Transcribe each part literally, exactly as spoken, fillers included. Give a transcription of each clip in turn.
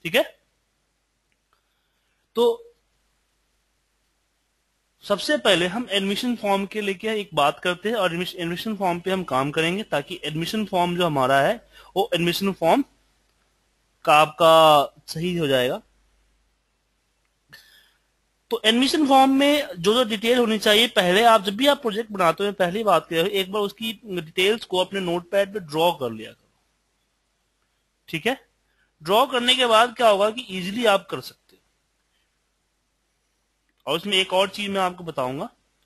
ठीक है। तो सबसे पहले हम एडमिशन फॉर्म के लेके एक बात करते हैं और एडमिशन फॉर्म पे हम काम करेंगे ताकि एडमिशन फॉर्म जो हमारा है वो एडमिशन फॉर्म का आपका सही हो जाएगा। तो एडमिशन फॉर्म में जो जो डिटेल होनी चाहिए, पहले आप जब भी आप प्रोजेक्ट बनाते हो पहली बात क्या है, एक बार उसकी डिटेल्स को अपने नोटपैड पे ड्रॉ कर लिया करो। ठीक है। ड्रॉ करने के बाद क्या होगा कि इजीली आप कर सकते हो। और उसमें एक और चीज मैं आपको बताऊंगा।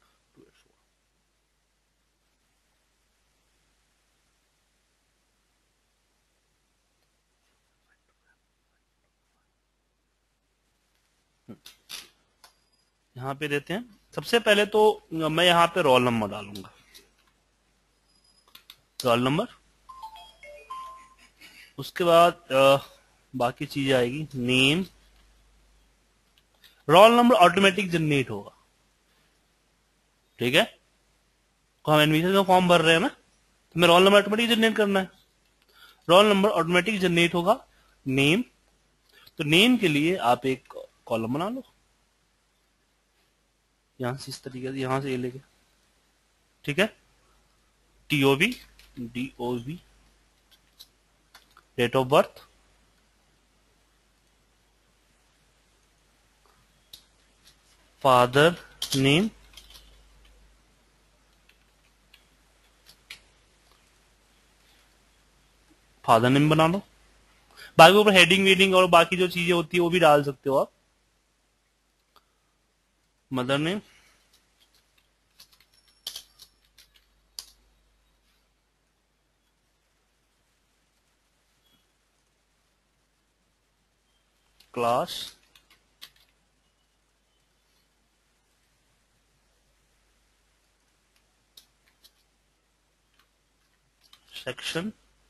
यहां पे देते हैं। सबसे पहले तो मैं यहां पे रोल नंबर डालूंगा, रोल नंबर। उसके बाद आ, बाकी चीज आएगी, name. Roll number automatic generate होगा। ठीक है। तो हम एडमिशन का फॉर्म भर रहे हैं ना, तो मैं रोल नंबर ऑटोमेटिक जनरेट करना है। रोल नंबर ऑटोमेटिक जनरेट होगा। नेम, तो नेम के लिए आप एक कॉलम बना लो यहां से, इस तरीके से यहां से ये लेके। ठीक है। TOB, DOB, date of birth, father name, father name बना लो। बाकी ऊपर हेडिंग वेडिंग और बाकी जो चीजें होती है वो भी डाल सकते हो आप। मदर नेम, क्लास, सेक्शन,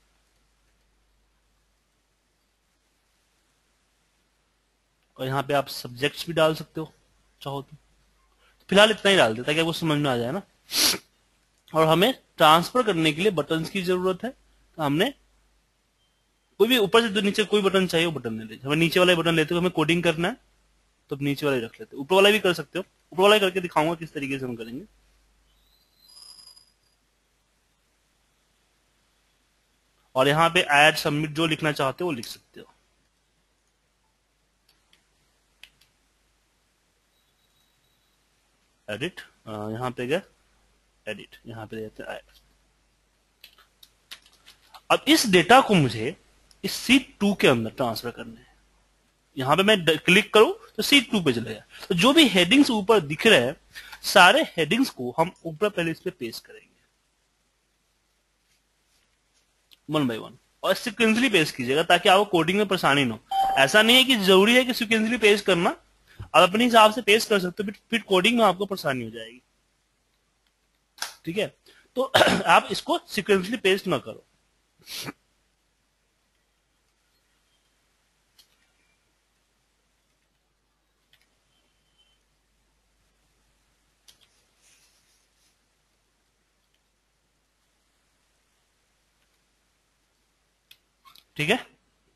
और यहाँ पे आप सब्जेक्ट्स भी डाल सकते हो चाहो तो। फिलहाल इतना ही डाल दे ताकि आपको समझ में आ जाए ना। और हमें ट्रांसफर करने के लिए बटन्स की जरूरत है, तो हमने कोई भी ऊपर से तो नीचे कोई बटन चाहिए वो बटन ले लीजिए। हमें नीचे वाला ही बटन लेते हो, हमें कोडिंग करना है तो नीचे वाला ही रख लेते हो। ऊपर वाला भी कर सकते हो, ऊपर वाला ही करके दिखाऊंगा किस तरीके से हम करेंगे। और यहाँ पे ऐड सबमिट जो लिखना चाहते हो वो लिख सकते हो। एडिट, यहाँ पे गए एडिट, यहाँ पे देते हैं ऐड। अब इस डेटा को मुझे इस सीट टू के अंदर ट्रांसफर करने हैं। यहां पे मैं क्लिक करूं तो सीट टू पे चले गया। तो जो भी हेडिंग्स ऊपर दिख रहे हैं सारे हेडिंग्स को हम ऊपर पहले इस पे पेस्ट करेंगे वन बाय वन, और सिक्वेंसली पेस्ट कीजिएगा ताकि आपको कोडिंग में परेशानी ना हो। ऐसा नहीं है कि जरूरी है कि सिक्वेंसली पेस्ट करना, आप अपने हिसाब से पेस्ट कर सकते हो, फिर कोडिंग में आपको परेशानी हो जाएगी। ठीक है। तो आप इसको सिक्वेंसली पेस्ट ना करो। ठीक है।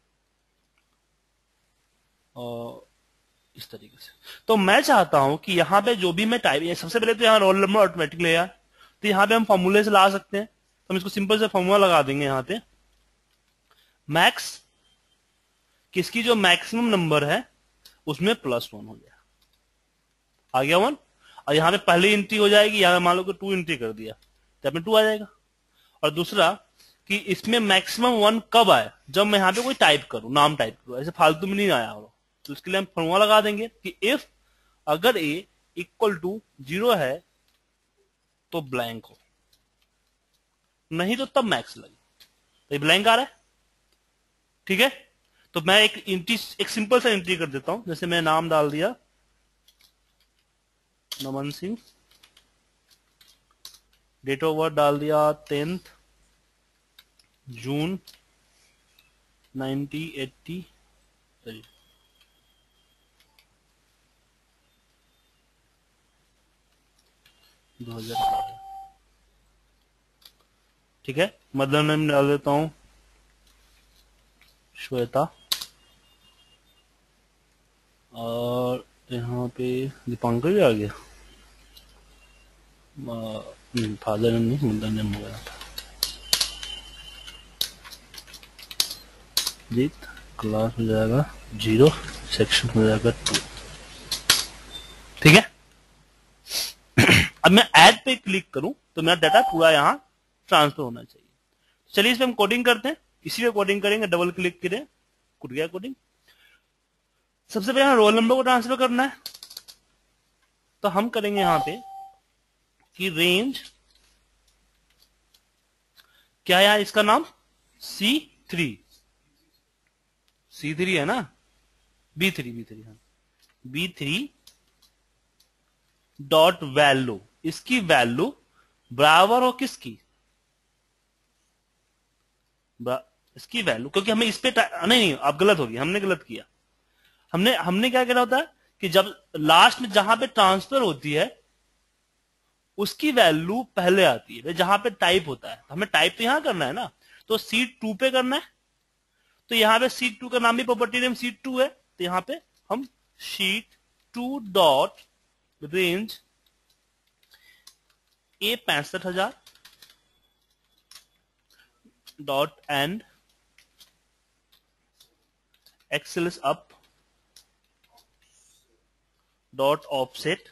और इस तरीके से तो मैं चाहता हूं कि यहां पे जो भी मैं टाइप, सबसे पहले तो यहां रोल नंबर ऑटोमेटिक ले आया, तो यहां पे हम फॉर्मूले से ला सकते हैं। तो हम इसको सिंपल से फॉर्मूला लगा देंगे यहां पे। मैक्स, किसकी जो मैक्सिमम नंबर है उसमें प्लस वन हो गया, आ गया वन। और यहां पे पहली एंट्री हो जाएगी, यहां मान लो कि टू एंट्री कर दिया तो यहाँ टू आ जाएगा। और दूसरा कि इसमें मैक्सिमम वन कब आए, जब मैं यहां पे कोई टाइप करूं, नाम टाइप करूं, ऐसे फालतू में नहीं आया हो। तो उसके लिए हम फॉर्मूला लगा देंगे कि इफ अगर ए इक्वल टू जीरो है तो ब्लैंक हो, नहीं तो तब मैक्स लगे। तो ये ब्लैंक आ रहा है। ठीक है। तो मैं एक एंट्री, एक सिंपल सा एंट्री कर देता हूं। जैसे मैं नाम डाल दिया Naman Singh, date of birth डाल दिया tenth June nineteen eighty, sorry दो हजार। ठीक है। मदर नेम डाल देता हूं श्वेता, और यहाँ पे दीपांकर भी आ गया, फादर नेम नहीं मुद्दा नेम हो गया था। जीत क्लास हो जाएगा जीरो, सेक्शन हो जाएगा टू। ठीक है, अब मैं ऐड पे क्लिक करूं तो मेरा डाटा पूरा यहां ट्रांसफर होना चाहिए। चलिए इस पे हम कोडिंग करते हैं, इसी पे कोडिंग करेंगे, डबल क्लिक करें, कुट गया कोडिंग। सबसे पहले रोल नंबर को ट्रांसफर करना है, तो हम करेंगे यहां पे कि रेंज क्या है यार, इसका नाम सी थ्री, सी थ्री है ना, बी थ्री, बी थ्री, हाँ बी थ्री डॉट वैल्यू, इसकी वैल्यू बराबर हो किसकी, इसकी वैल्यू, क्योंकि हमें इस पे नहीं नहीं आप गलत होगी, हमने गलत किया। हमने हमने क्या कहना होता है कि जब लास्ट में जहां पे ट्रांसफर होती है उसकी वैल्यू पहले आती है, जहां पे टाइप होता है, हमें टाइप तो यहां करना है ना, तो सीट टू पे करना है। तो यहां पे सीट टू का नाम भी प्रॉपर्टी नेम सीट टू है, तो यहां पे हम sheet two dot range A पैंसठ हजार dot end excels up dot offset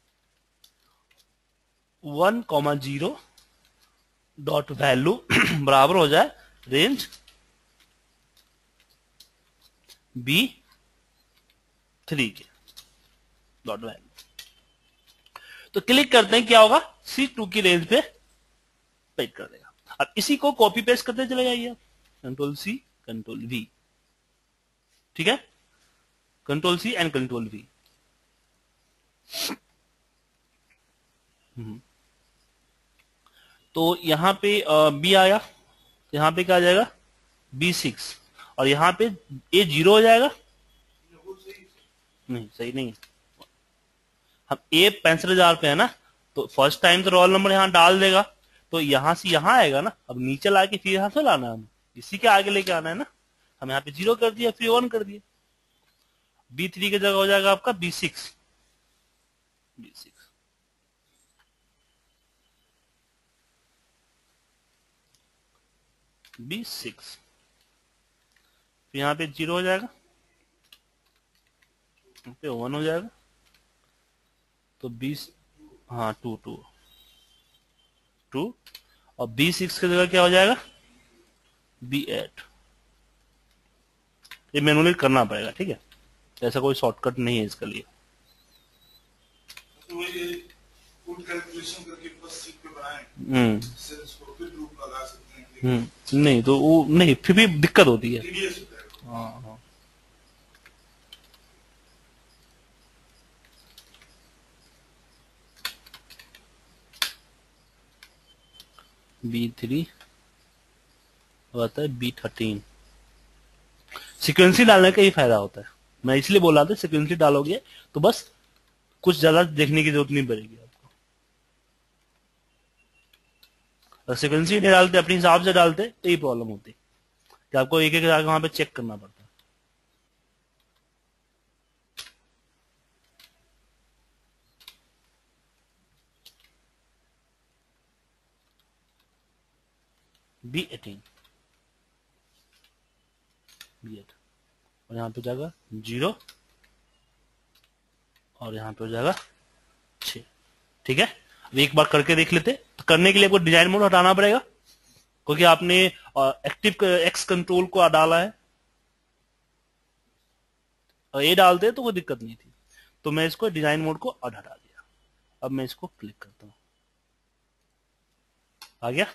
one comma zero dot value बराबर हो जाए रेंज बी थ्री के डॉट वैल्यू। तो क्लिक करते हैं, क्या होगा, सी टू की रेंज पे पेस्ट कर देगा। अब इसी को कॉपी पेस्ट करते चले जाइए आप, कंट्रोल सी कंट्रोल वी, ठीक है, control C and control V. तो यहां पे बी आया, तो यहां पे क्या आ जाएगा बी सिक्स, और यहां पे ए जीरो हो जाएगा, नहीं सही नहीं, हम ए पैंसठ हजार पे है ना, तो फर्स्ट टाइम तो रोल नंबर यहां डाल देगा, तो यहां से यहां आएगा ना, अब नीचे ला के फिर यहां से लाना है, हमें इसी के आगे लेके आना है ना, हम यहाँ पे जीरो कर दिया फिर वन कर दिया, बी थ्री की जगह हो जाएगा आपका B six, B six B six, फिर यहाँ पे जीरो हो जाएगा, यहाँ पे वन हो जाएगा, तो बीस, हाँ टू टू टू, और बी सिक्स की जगह क्या हो जाएगा बी एट। ये मैनुअली करना पड़ेगा, ठीक है, ऐसा कोई शॉर्टकट नहीं है इसके लिए। तो ये फूड कैलकुलेशन करके बस सीट पे बनाएं, हम्म इससे इसको फिर ग्रुप लगा सकते हैं, हम्म नहीं तो वो नहीं, फिर भी दिक्कत होती है। टीडीएस होता है। हाँ हाँ, बी थ्री होता है बी थर्टीन, सिक्वेंसी डालने का ही फायदा होता है, मैं इसलिए बोल रहा था सिक्वेंसी डालोगे तो बस कुछ ज्यादा देखने की जरूरत नहीं पड़ेगी आपको, अगर सिक्वेंसी नहीं डालते अपने हिसाब से डालते तो ये प्रॉब्लम होती कि आपको एक एक जाकर वहां पे चेक करना पड़ता है। बी एटीन बी एट, और यहाँ पे हो जाएगा जीरो, और यहाँ पे हो जाएगा छ, ठीक है। अब एक बार करके देख लेते, तो करने के लिए आपको डिजाइन मोड हटाना पड़ेगा, क्योंकि आपने एक्टिव एक्स कंट्रोल को डाला है, और ये डालते तो कोई दिक्कत नहीं थी, तो मैं इसको डिजाइन मोड को हटा दिया। अब मैं इसको क्लिक करता हूं, आ गया।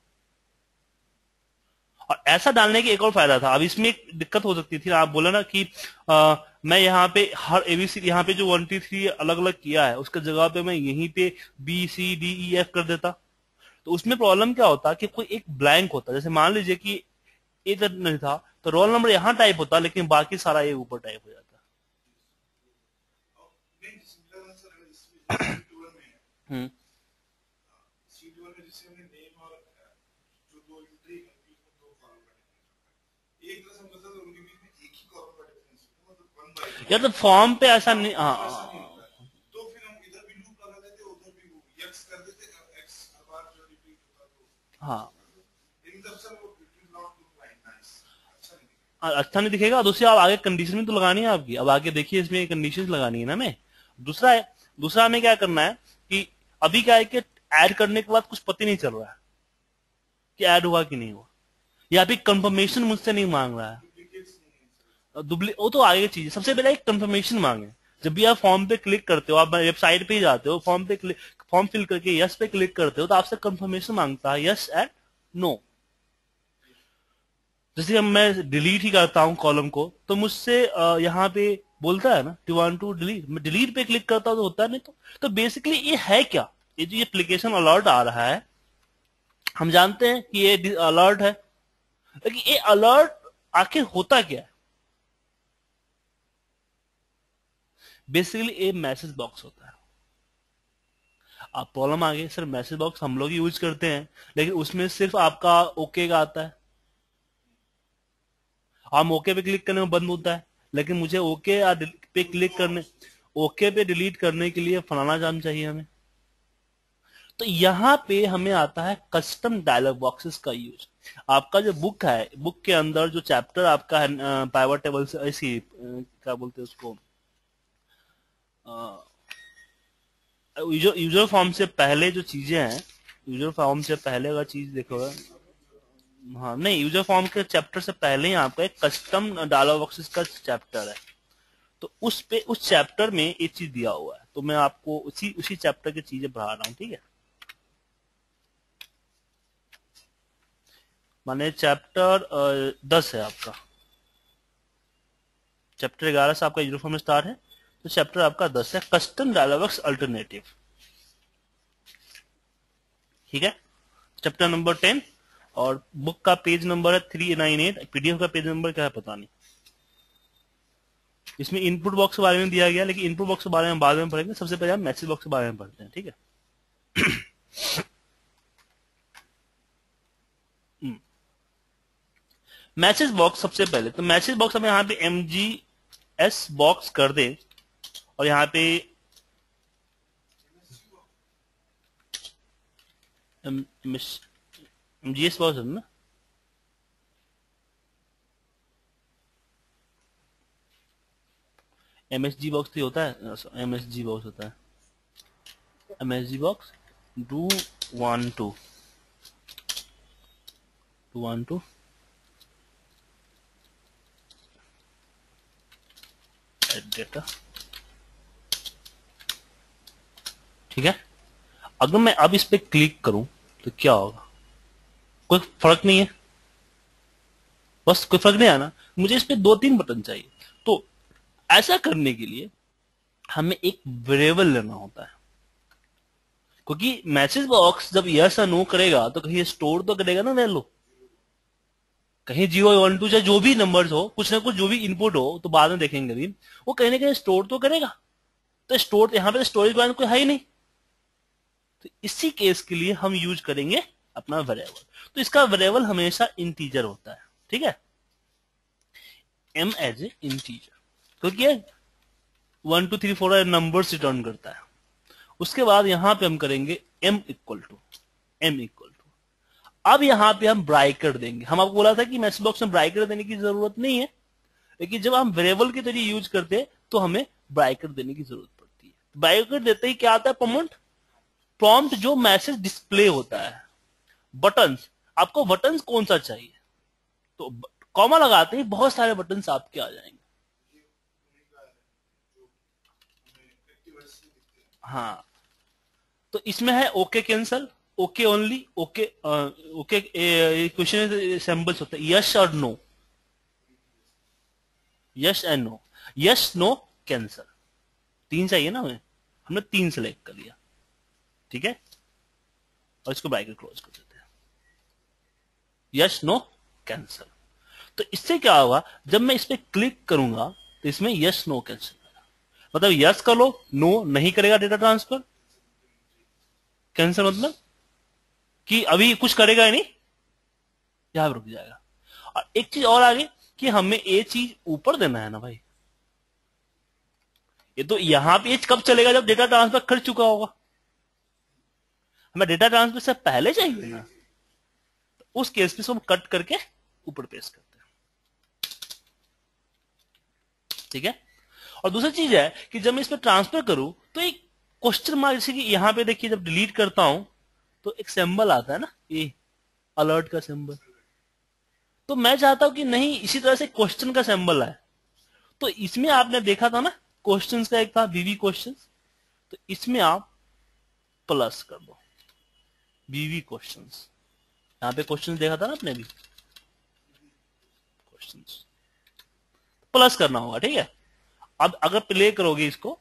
और ऐसा डालने की एक और फायदा था, अब इसमें एक दिक्कत हो सकती थी, आप बोला ना कि आ, मैं यहाँ पे हर एबीसी, यहाँ पे जो वन टी थ्री अलग अलग किया है उसके जगह पे मैं यहीं पे B C D E F कर देता, तो उसमें प्रॉब्लम क्या होता कि कोई एक ब्लैंक होता, जैसे मान लीजिए कि ए नहीं था तो रोल नंबर यहाँ टाइप होता, लेकिन बाकी सारा ये ऊपर टाइप हो जाता। नहीं जिसमें सर सीट वन में है, हम्म सीट वन में जिससे हमने नेम और जो दो एंट्री है उसमें दो कॉलम का डिफरेंस होता है, एक तरह से मतलब उनके बीच में एक ही कॉलम का डिफरेंस होता है, मतलब वन बाय या तो फॉर्म पे ऐसा नहीं, हाँ ऐसा नहीं होता है। तो फिर हम इधर भी लूप लगा देते, उधर भी वो यक्स कर देते, एक्स हर बार जो रिपीट होता तो हाँ इन तब से वो it will not look like nice, अच्छा नहीं दिखेगा। हाँ, अच्छा नहीं दिखेगा। दूसरी आप आगे कंडीशन भी तो लगानी है आपकी, अब आगे देखिए इसमें कंडीशन लगानी है ना हमें। दूसरा है, दूसरा हमें क्या करना है कि अभी क्या है कि ऐड करने के बाद कुछ पता नहीं चल रहा है कि ऐड हुआ कि नहीं हुआ, या फिर कंफर्मेशन मुझसे नहीं मांग रहा है। डुप्लीकेट्स नहीं है। दुबली वो तो आगे की चीज है। सबसे पहले एक कंफर्मेशन मांगे। जब भी आप फॉर्म पे क्लिक करते हो, आप वेबसाइट पे ही जाते हो, फॉर्म पे क्लिक, फॉर्म फिल करके यस पे क्लिक करते हो, तो आपसे कंफर्मेशन मांगता है, यस एंड नो। जैसे अब मैं डिलीट ही करता हूं कॉलम को, तो मुझसे यहाँ पे बोलता है ना टू वांट टू डिलीट, मैं डिलीट पे क्लिक करता हूं तो होता नहीं। तो तो बेसिकली ये है क्या, ये जो एप्लीकेशन अलर्ट आ रहा है, हम जानते हैं कि ये अलर्ट है, लेकिन ये अलर्ट आखिर होता क्या है? बेसिकली ये मैसेज बॉक्स होता है। आप प्रॉब्लम आ गई सर, मैसेज बॉक्स हम लोग यूज करते हैं, लेकिन उसमें सिर्फ आपका ओके का आता है। हम ओके पे क्लिक करने में बंद होता है, लेकिन मुझे ओके पे क्लिक करने, ओके पे डिलीट करने के लिए फलाना जाम चाहिए हमें। तो यहां पे हमें आता है कस्टम डायलॉग बॉक्सेस का यूज। आपका जो बुक है, बुक के अंदर जो चैप्टर आपका है पाइवट टेबल से ऐसी क्या बोलते हैं उसको, यूजर यूजर फॉर्म से पहले जो चीजें हैं, यूजर फॉर्म से पहले का चीज देखोगे, हाँ नहीं, यूजर फॉर्म के चैप्टर से पहले ही आपका एक कस्टम डायलॉग बॉक्सेस का चैप्टर है। तो उस पे, उस चैप्टर में एक चीज दिया हुआ है, तो मैं आपको उसी उसी चैप्टर की चीजें पढ़ा रहा हूँ, ठीक है। माने चैप्टर दस है आपका, चैप्टर ग्यारह से आपका यूजर फॉर्म स्टार्ट है, तो चैप्टर आपका दस है कस्टम डायलॉग बॉक्स अल्टरनेटिव, ठीक है। चैप्टर नंबर टेन, और बुक का पेज नंबर है थ्री नाइन एट, पीडीएफ का पेज नंबर क्या है पता नहीं। इसमें इनपुट बॉक्स के बारे में दिया गया, लेकिन इनपुट बॉक्स के बारे में बाद में पढ़ेंगे, सबसे पहले हम मैसेज बॉक्स के बारे में पढ़ते हैं, ठीक है। मैसेज बॉक्स सबसे पहले, तो मैसेज बॉक्स हम यहाँ पे एम जी एस बॉक्स कर दे, और यहाँ पे एम जी एस बॉक्स है ना, एम एस जी बॉक्स भी होता है, एम एस जी बॉक्स होता है, M S G box do one two two one two data, ठीक है। अगर मैं अब इस पे क्लिक करूं तो क्या होगा, कोई फर्क नहीं है, बस कोई फर्क नहीं आना, मुझे इस पे दो तीन बटन चाहिए। तो ऐसा करने के लिए हमें एक वेरिएबल लेना होता है, क्योंकि मैसेज बॉक्स जब यस या नो करेगा तो कहीं स्टोर तो करेगा ना वैल्यू, कहीं जीरो वन टू चाहे जो भी नंबर्स हो, कुछ ना कुछ जो भी इनपुट हो, तो बाद में देखेंगे अभी, वो कहीं ना कहीं स्टोर तो करेगा। तो स्टोर यहाँ पे स्टोरेज के कोई है ही नहीं, तो इसी केस के लिए हम यूज करेंगे अपना वेरिएबल। तो इसका वेरिएबल हमेशा इंटीजर होता है, ठीक है, एम एज ए इंटीजर, क्योंकि one two three four numbers return करता है। उसके बाद यहां पे हम करेंगे M equal to M equal to, अब यहां पे हम ब्राइकर देंगे। हम आपको बोला था कि मैसेज बॉक्स में ब्राइकर देने की जरूरत नहीं है, लेकिन जब हम वेरिएबल के जरिए यूज करते हैं तो हमें ब्राइकर देने की जरूरत पड़ती है। ब्राइकर देते ही क्या आता है, प्रॉम्प्ट, प्रॉम्प्ट जो मैसेज डिस्प्ले होता है। बटन्स, आपको बटन्स कौन सा चाहिए, तो कॉमा लगाते ही बहुत सारे बटन्स आपके आ जाएंगे। हाँ, तो इसमें है okay cancel, okay only, okay okay, question samples होता है यस और no, yes and no, yes no cancel, तीन चाहिए ना हमें, हमने तीन सेलेक्ट कर लिया, ठीक है, और इसको ब्रैकेट क्लोज कर देते हैं, यस नो कैंसल। तो इससे क्या होगा, जब मैं इस पे क्लिक करूंगा तो इसमें यस नो कैंसिल, मतलब यस कर लो, नो नहीं करेगा डेटा ट्रांसफर, कैंसिल मतलब कि अभी कुछ करेगा ही नहीं, यहां रुक जाएगा। और एक चीज और आगे कि हमें ये चीज ऊपर देना है ना भाई, ये तो यहां पे कब चलेगा, जब डेटा ट्रांसफर कर चुका होगा। हमें डेटा ट्रांसफर से पहले चाहिए ना, तो उस केस पे हम कट करके ऊपर पेस्ट करते हैं। ठीक है। और दूसरी चीज है कि जब मैं इस पर ट्रांसफर करूं तो एक क्वेश्चन मार्क, जैसे कि यहां पे देखिए जब डिलीट करता हूं तो एक सिंबल आता है ना, ये अलर्ट का सिंबल। तो मैं चाहता हूं कि नहीं इसी तरह से क्वेश्चन का सिंबल आए। तो इसमें आपने देखा था ना, क्वेश्चन का एक था वीवी क्वेश्चन, तो इसमें आप प्लस कर दो वीवी क्वेश्चन। यहां पे क्वेश्चन देखा था ना आपने भी, क्वेश्चन प्लस करना होगा। ठीक है। अब अगर प्ले करोगे इसको,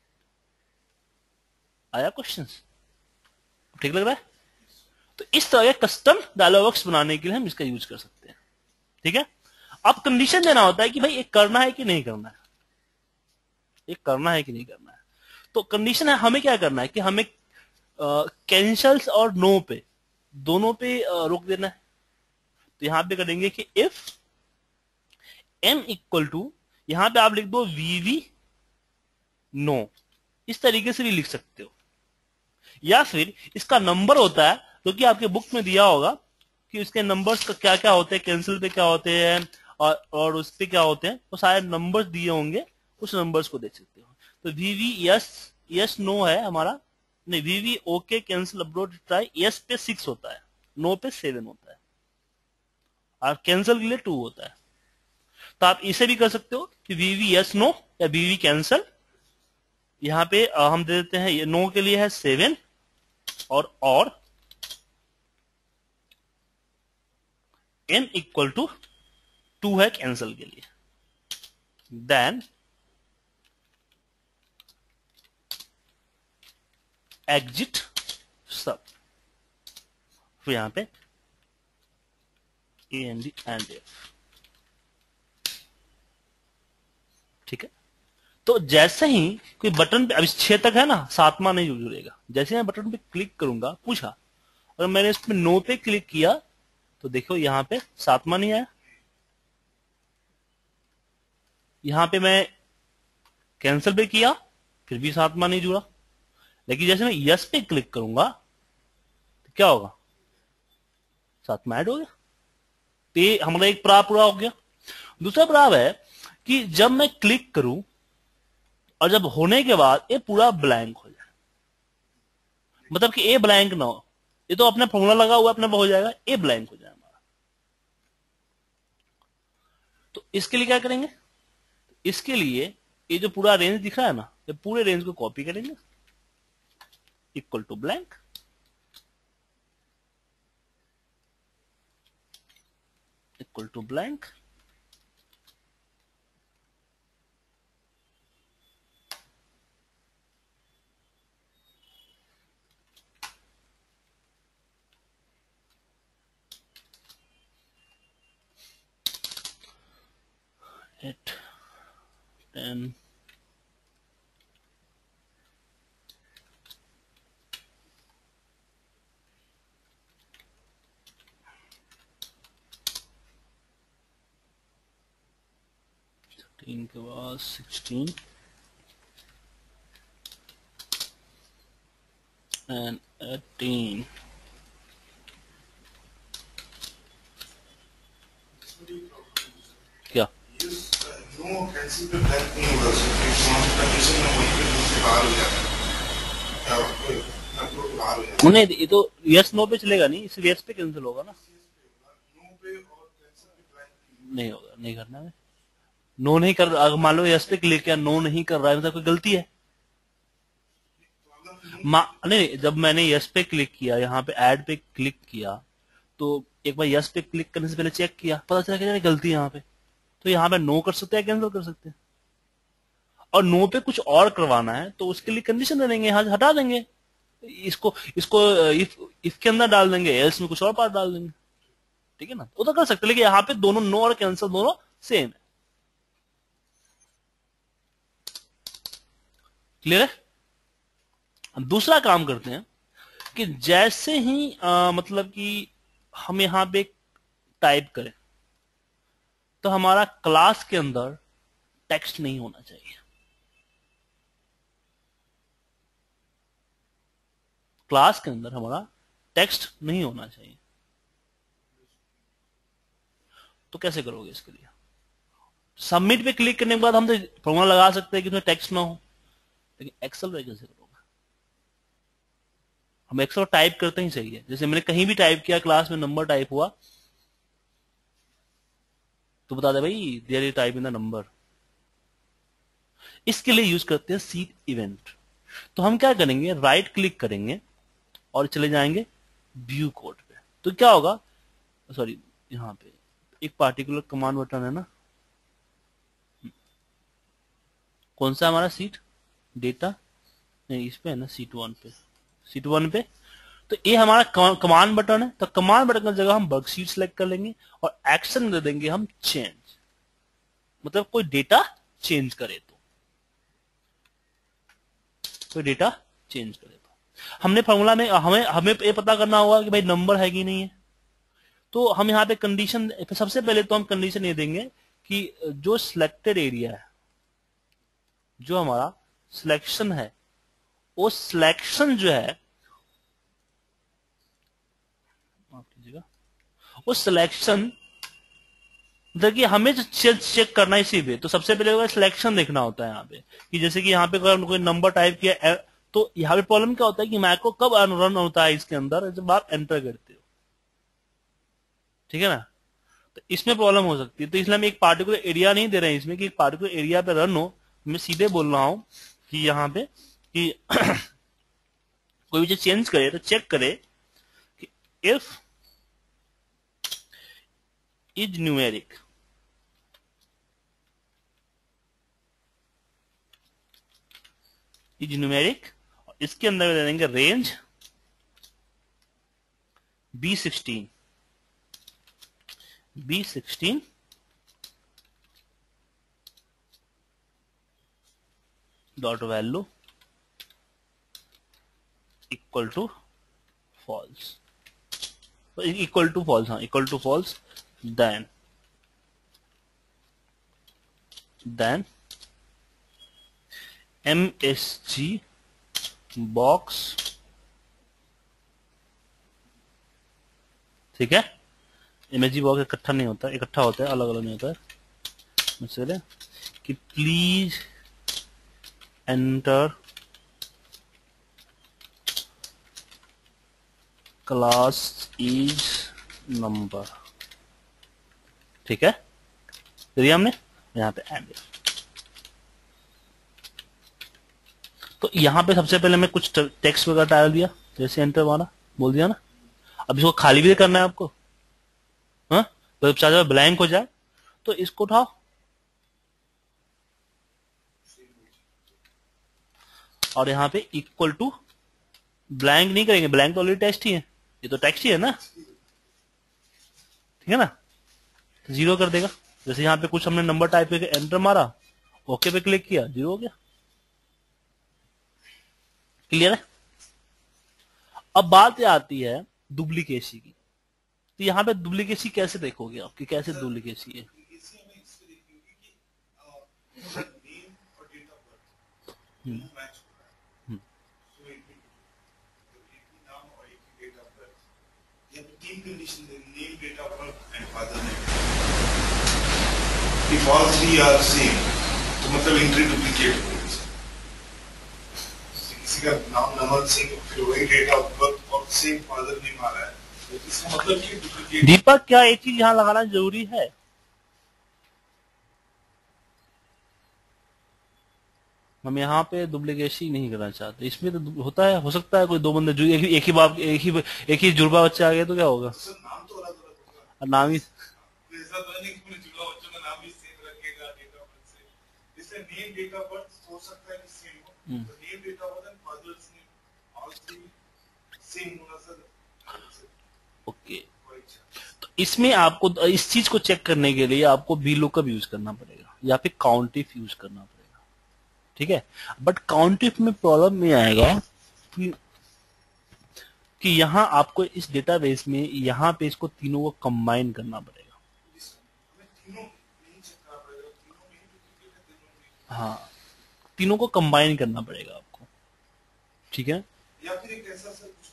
आया क्वेश्चन, ठीक लग रहा है। तो इस तरह के कस्टम डायलॉग बॉक्स बनाने के लिए हम इसका यूज कर सकते हैं। ठीक है। अब कंडीशन देना होता है कि भाई ये करना है कि नहीं करना है, ये करना है कि नहीं करना है। तो कंडीशन है हमें क्या करना है कि हमें कैंसल्स और नो पे, दोनों पे आ, रोक देना है। तो यहां पे करेंगे कि इफ एम इक्वल टू, यहां पे आप लिख दो वीवी नो, इस तरीके से भी लिख सकते हो। या फिर इसका नंबर होता है जो कि आपके बुक में दिया होगा कि उसके नंबर्स का क्या क्या होते हैं, कैंसिल पे क्या होते हैं और और उस पे क्या होते हैं, वो सारे नंबर्स दिए होंगे, उस नंबर्स को देख सकते हो। तो वीवी यस, यस नो है हमारा, नहीं VB okay cancel upload try, yes पे सिक्स होता है, नो पे सेवन होता है, और कैंसिल के लिए टू होता है। तो आप इसे भी कर सकते हो कि वीवी यस नो या वीवी कैंसिल। यहां पे हम दे देते हैं, ये नो के लिए है सेवन और और एन इक्वल टू टू है कैंसिल के लिए। देन एग्जिट सब, फिर यहां पे A N D and F. ठीक है। तो जैसे ही कोई बटन पे, अभी छह तक है ना, सातवां नहीं जुड़ेगा। जैसे मैं बटन पे क्लिक करूंगा, पूछा, अगर मैंने इस पे नो पे क्लिक किया तो देखो यहां पे सातवां नहीं आया। यहां पे मैं कैंसिल पे किया, फिर भी सातवां नहीं जुड़ा। लेकिन जैसे मैं यस पे क्लिक करूंगा तो क्या होगा, सातवां ऐड हो गया। तो ये हमारा एक प्राव पूरा हो गया। दूसरा प्राव है कि जब मैं क्लिक करूं और जब होने के बाद ये पूरा ब्लैंक हो जाए, मतलब कि ए ब्लैंक ना हो, ये तो अपना फॉर्मूला लगा हुआ अपने हो जाएगा, ए ब्लैंक हो जाए हमारा। तो इसके लिए क्या करेंगे, इसके लिए ये जो पूरा रेंज दिख रहा है ना, ये पूरे रेंज को कॉपी करेंगे, equal to blank, equal to blank, eight ten thirteen के बाद सिक्सटीन एंड एटीन। क्या नो कैंसिल पे ब्लैंक नहीं होगा सर, कंडीशन में वहीं पे दूसरे बाहर हो जाता है, क्या अपलोड बाहर हो जाता है। नहीं, ये तो यस नो पे चलेगा नहीं, सिर्फ यस पे कैंसिल होगा ना। नो पे और कैंसिल पे ब्लैंक नहीं होगा, नहीं करना है। नो नहीं कर, अगर मान लो यस पे क्लिक किया, नो नहीं कर रहा है, मतलब कोई गलती है। मा, नहीं, जब मैंने यस पे क्लिक किया, यहाँ पे ऐड पे क्लिक किया, तो एक बार यस पे क्लिक करने से पहले चेक किया, पता चला कि गलती है यहाँ पे, तो यहाँ पे नो कर सकते हैं, कैंसिल कर सकते हैं। और नो पे कुछ और करवाना है तो उसके लिए कंडीशन दे देंगे, यहाँ से हटा देंगे, इसको इसको इफ इफ के अंदर डाल देंगे, एल्स में कुछ और पार्ट डाल देंगे। ठीक है ना, वो तो कर सकते हैं, लेकिन यहाँ पे दोनों नो और कैंसिल दोनों सेम है। क्लियर है। हम दूसरा काम करते हैं कि जैसे ही आ, मतलब कि हम यहां पे टाइप करें तो हमारा क्लास के अंदर टेक्स्ट नहीं होना चाहिए। क्लास के अंदर हमारा टेक्स्ट नहीं होना चाहिए। तो कैसे करोगे इसके लिए? सबमिट पे क्लिक करने के बाद हम तो फॉर्मूला लगा सकते हैं कि उसमें टेक्स्ट ना हो, लेकिन एक्सेल पे कैसे करोगे? हम एक्सेल टाइप करते ही सही है। जैसे मैंने कहीं भी टाइप किया, क्लास में नंबर टाइप हुआ तो बता दे भाई there is type in the number. इसके लिए यूज करते हैं सीट इवेंट। तो हम क्या करेंगे, राइट क्लिक करेंगे और चले जाएंगे व्यू कोड पे। तो क्या होगा, सॉरी यहां पे एक पार्टिकुलर कमांड बटन है ना, कौन सा हमारा सीट डेटा, नहीं इस पे है ना, सीट वन पे, सीट वन पे। तो ये हमारा कमांड बटन है। तो कमांड बटन की जगह हम वर्कशीट सेलेक्ट कर लेंगे और एक्शन दे देंगे हम चेंज, मतलब कोई डेटा चेंज करे तो, कोई डेटा चेंज करे तो हमने फॉर्मूला में हमें हमें ये पता करना होगा कि भाई नंबर है कि नहीं है। तो हम यहाँ पे कंडीशन, सबसे पहले तो हम कंडीशन ये देंगे कि जो सिलेक्टेड एरिया है, जो हमारा सिलेक्शन है, वो सिलेक्शन जो है, माफ कीजिएगा, वो सिलेक्शन देखिए हमें चेक चेक करना है इसी पे। तो सबसे पहले सिलेक्शन देखना होता है यहाँ पे कि जैसे कि यहाँ पे अगर कोई नंबर टाइप किया, तो यहाँ पे प्रॉब्लम क्या होता है कि मैक्रो कब रन होता है इसके अंदर, जब आप एंटर करते हो, ठीक है ना। तो इसमें प्रॉब्लम हो सकती है। तो इसलिए हम एक पार्टिकुलर एरिया नहीं दे रहे हैं इसमें कि एक पार्टिकुलर एरिया पे रन हो। मैं सीधे बोल रहा हूं कि यहाँ पे कि कोई भी चीज चेंज करे तो चेक करे कि if is numeric, is numeric, इसके अंदर दे देंगे range B sixteen, B sixteen dot value equal to false, equal to false, हाँ equal to false. Then then M S G box, ठीक है। एम एस जी बॉक्स इकट्ठा नहीं होता, इकट्ठा होता है, अलग अलग नहीं होता है। चले कि please enter class is number, ठीक है, दिया हमने यहां पे एंड। तो यहां पे सबसे पहले मैं कुछ टेक्स्ट वगैरह डाल दिया, जैसे एंटर मारा, बोल दिया ना। अब इसको खाली भी करना है आपको, हाँ, तो चाहे ब्लैंक हो जाए तो इसको उठाओ और यहाँ पे इक्वल टू, ब्लैंक नहीं करेंगे, ब्लैंक तो ऑलरेडी टेक्स्ट ही है, ये तो टेक्स्ट ही है ना, ठीक है ना। तो जीरो कर देगा। जैसे यहाँ पे कुछ हमने नंबर टाइप करके एंटर मारा, ओके पे क्लिक किया, जीरो हो गया। क्लियर है। अब बात आती है डुप्लीकेसी की। तो यहाँ पे डुप्लीकेसी कैसे देखोगे आपकी, कैसे डुप्लीकेसी है? हम्म तीन कंडीशन है, name, date of birth and father name. If all three are same तो मतलब एंट्री डुप्लीकेट हो गई। किसी का नाम नमन सिंह, फिर वही डेट ऑफ बर्थ और सेम फादर नेम आ रहा है, तो इसका मतलब कि डुप्लीकेट। दीपक, क्या एक चीज यहाँ लगाना जरूरी है? हम यहाँ पे डुप्लीकेसी नहीं करना चाहते। इसमें तो होता है, हो सकता है कोई दो बंदे जो एक ही एक ही बाप एक ही एक ही जुड़वा बच्चा आ गया तो क्या होगा? तो नाम तो अलग अलग होगा, नाम ही ऐसा तो नहीं कि पूरे जुड़वा बच्चों का नाम भी सेम रखेगा डेट ऑफ बर्थ से। इसलिए नेम, डेट ऑफ बर्थ हो सकता है कि सेम हो, तो name, date of birth and fathers name all three same होना सर। ओके। तो इसमें आपको इस चीज को चेक करने के लिए आपको वी लुकअप यूज करना पड़ेगा या फिर काउंटिफ यूज करना पड़ेगा, ठीक है। बट काउंटिफ में प्रॉब्लम में आएगा कि, कि यहां आपको इस डेटाबेस में यहां पे इसको तीनों को कंबाइन करना पड़ेगा। हाँ, तीनों को कंबाइन करना पड़ेगा आपको, ठीक है। या फिर एक ऐसा सर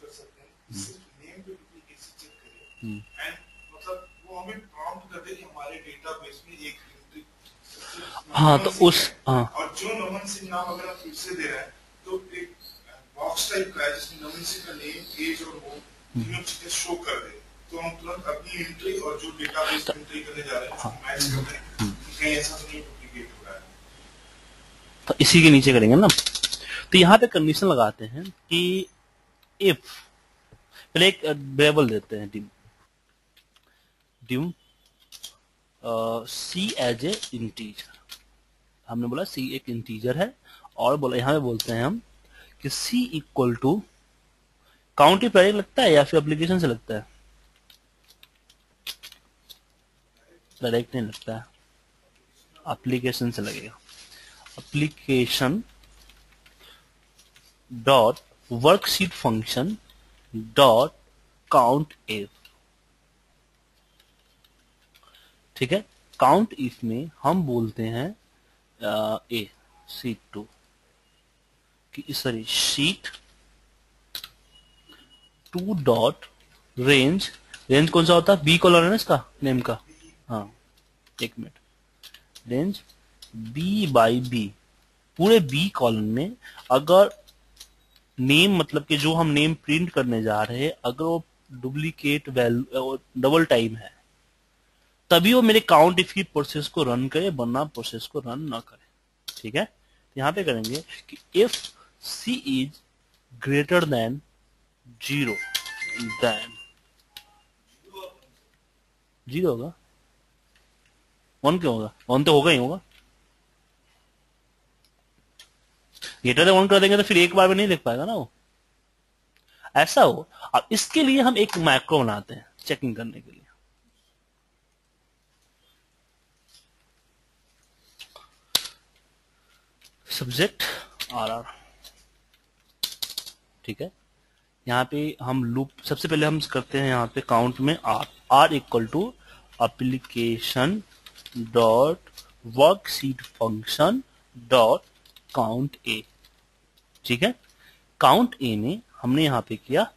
सिर्फ नेम पे डुप्लीकेसी चेक करे एंड मतलब वो हमें प्रॉम्प्ट कर दे कि हमारे डेटाबेस में एक एंट्री हाँ तो उस हाँ और जो नमन सिंह नाम अगर आप फिर से दे रहे हैं तो एक बॉक्स टाइप का है जिसमें नमन सिंह का नेम, एज और वो तीनों चीजें शो कर दे, तो हम तुरंत अपनी एंट्री और जो डेटाबेस में एंट्री करने जा रहे हैं उसको मैच कर दें कि कहीं ऐसा तो नहीं डुप्लीकेट हो रहा है। तो इसी के नीचे करेंगे ना, तो यहाँ पे कंडीशन लगाते हैं कि इफ, पहले एक वेरिएबल देते हैं dim dim C as a integer, हमने बोला सी एक इंटीजर है, और बोला यहाँ पे बोलते हैं हम कि सी इक्वल टू काउंट ही पहले लगता है या फिर एप्लीकेशन से लगता है, डायरेक्ट नहीं लगता है, एप्लीकेशन से लगेगा, application dot worksheet function dot count if, ठीक है। काउंट इफ में हम बोलते हैं ए शीट टू कि sorry sheet two dot range, range कौन सा होता है, बी कॉलम है ना इसका नेम का, हाँ एक minute, range B by B, पूरे बी कॉलम में अगर नेम मतलब कि जो हम नेम प्रिंट करने जा रहे हैं अगर वो डुप्लीकेट वैल्यू डबल टाइम है तभी वो मेरे काउंट इफ की प्रोसेस को रन करे, वरना प्रोसेस को रन ना करे, ठीक है। यहां पे करेंगे कि if C is greater than zero, then zero होगा, वन क्यों होगा, वन तो होगा ही होगा, ग्रेटर देन वन कर देंगे तो फिर एक बार में नहीं लिख पाएगा ना वो, ऐसा हो। अब इसके लिए हम एक मैक्रो बनाते हैं चेकिंग करने के लिए, सब्जेक्ट आर आर, ठीक है। यहाँ पे हम लूप सबसे पहले हम करते हैं यहाँ पे काउंट में R, R equal to application dot worksheet function dot count A, ठीक है। काउंट ए में हमने यहाँ पे किया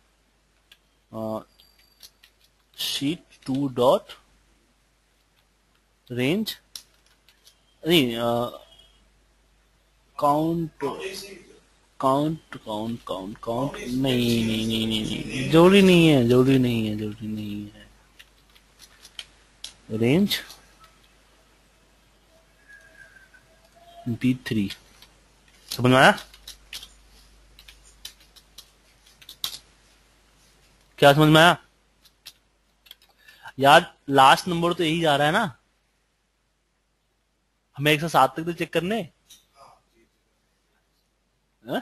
शीट टू डॉट रेंज, नहीं count count count count count नहीं नहीं नहीं नहीं नहीं जरूरी नहीं है, जरूरी नहीं है, जरूरी नहीं है, रेंज बी थ्री, समझ में आया, क्या समझ में आया यार, लास्ट नंबर तो यही जा रहा है ना, हमें एक सौ सात तक तो चेक करने है?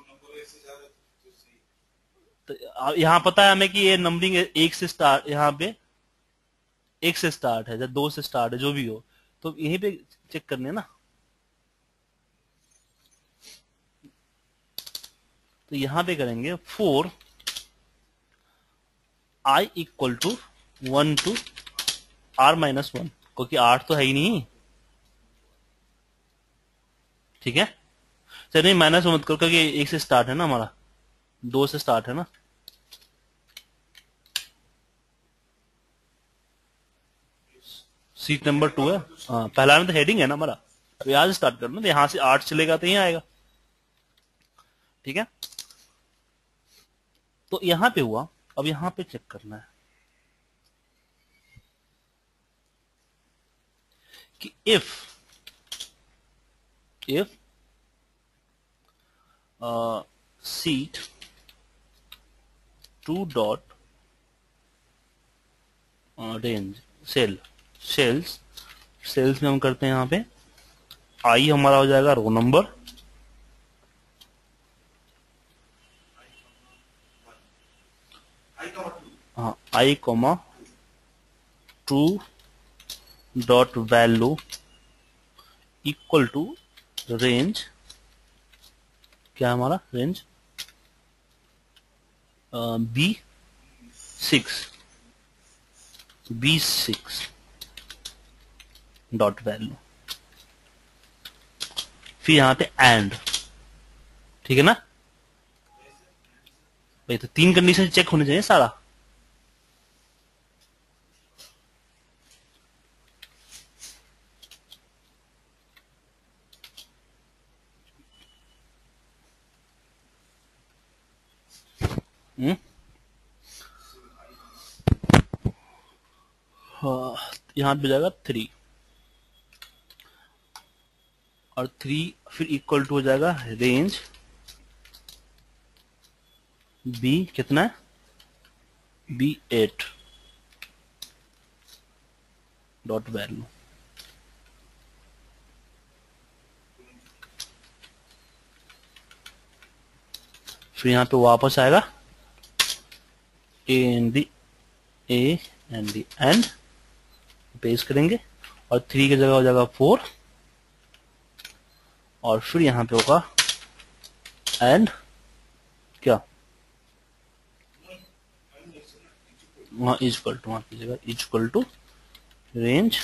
तो यहाँ पता है हमें कि ये नंबरिंग एक से स्टार्ट, यहाँ पे एक से स्टार्ट है या दो से स्टार्ट है, जो भी हो, तो यहीं पे चेक करने ना, तो यहां पे करेंगे for I equal to one to R minus one, क्योंकि आठ तो है ही नहीं, ठीक है। चलिए नहीं माइनस मत करो क्योंकि एक से स्टार्ट है ना हमारा, दो से स्टार्ट है ना, सीट नंबर टू है, हाँ पहला में तो हेडिंग है ना हमारा, अब यहां से स्टार्ट करना, तो यहां से आठ चलेगा तो यहीं आएगा, ठीक है। तो यहां पे हुआ, अब यहां पे चेक करना है कि if if sheet two dot range cell, cells cells में हम करते हैं यहाँ पे आई हमारा हो जाएगा रो नंबर, हाँ I comma two dot value equal to range, क्या है हमारा range B six, B six dot value, फिर यहां पे एंड, ठीक है ना, भाई तो तीन कंडीशन चेक होने चाहिए सारा। हम्म हाँ, यहाँ पे जाएगा थ्री और थ्री फिर इक्वल टू हो जाएगा रेंज बी कितना है बी एट डॉट वैल्यू। फिर यहाँ पे वापस आएगा A and D A and D and paste करेंगे और थ्री की जगह हो जाएगा फोर और फिर यहाँ पे होगा एंड क्या वहां इक्वल टू वहां की जगह equal to range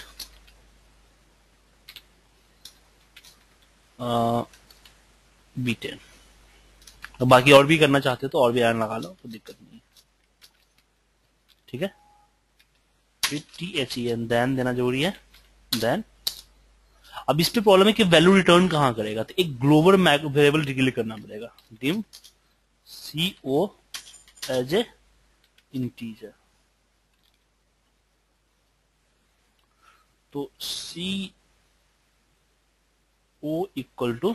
B ten. तो बाकी और भी करना चाहते हो तो और भी एंड लगा लो, कोई दिक्कत नहीं है। ठीक है, फिर T H E N then देना जरूरी है। देन अब इस पे प्रॉब्लम है कि वैल्यू रिटर्न कहां करेगा, तो एक ग्लोबल वेरिएबल डिक्लेयर करना पड़ेगा dim C O as a integer. तो C O equal to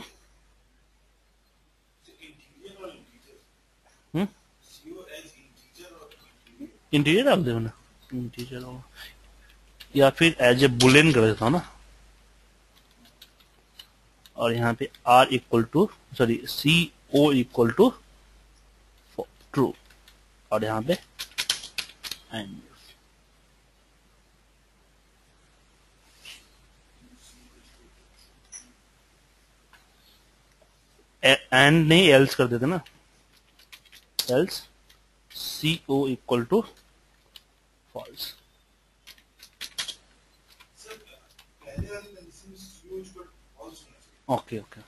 integer डाल दे ना, इंटीजर होगा या फिर एज ए बुलियन कर देता हूं ना। और यहाँ पे R equal to sorry C O equal to true और यहाँ पे एंड एंड नहीं एल्स कर देते ना, else C O equal to false. Okay okay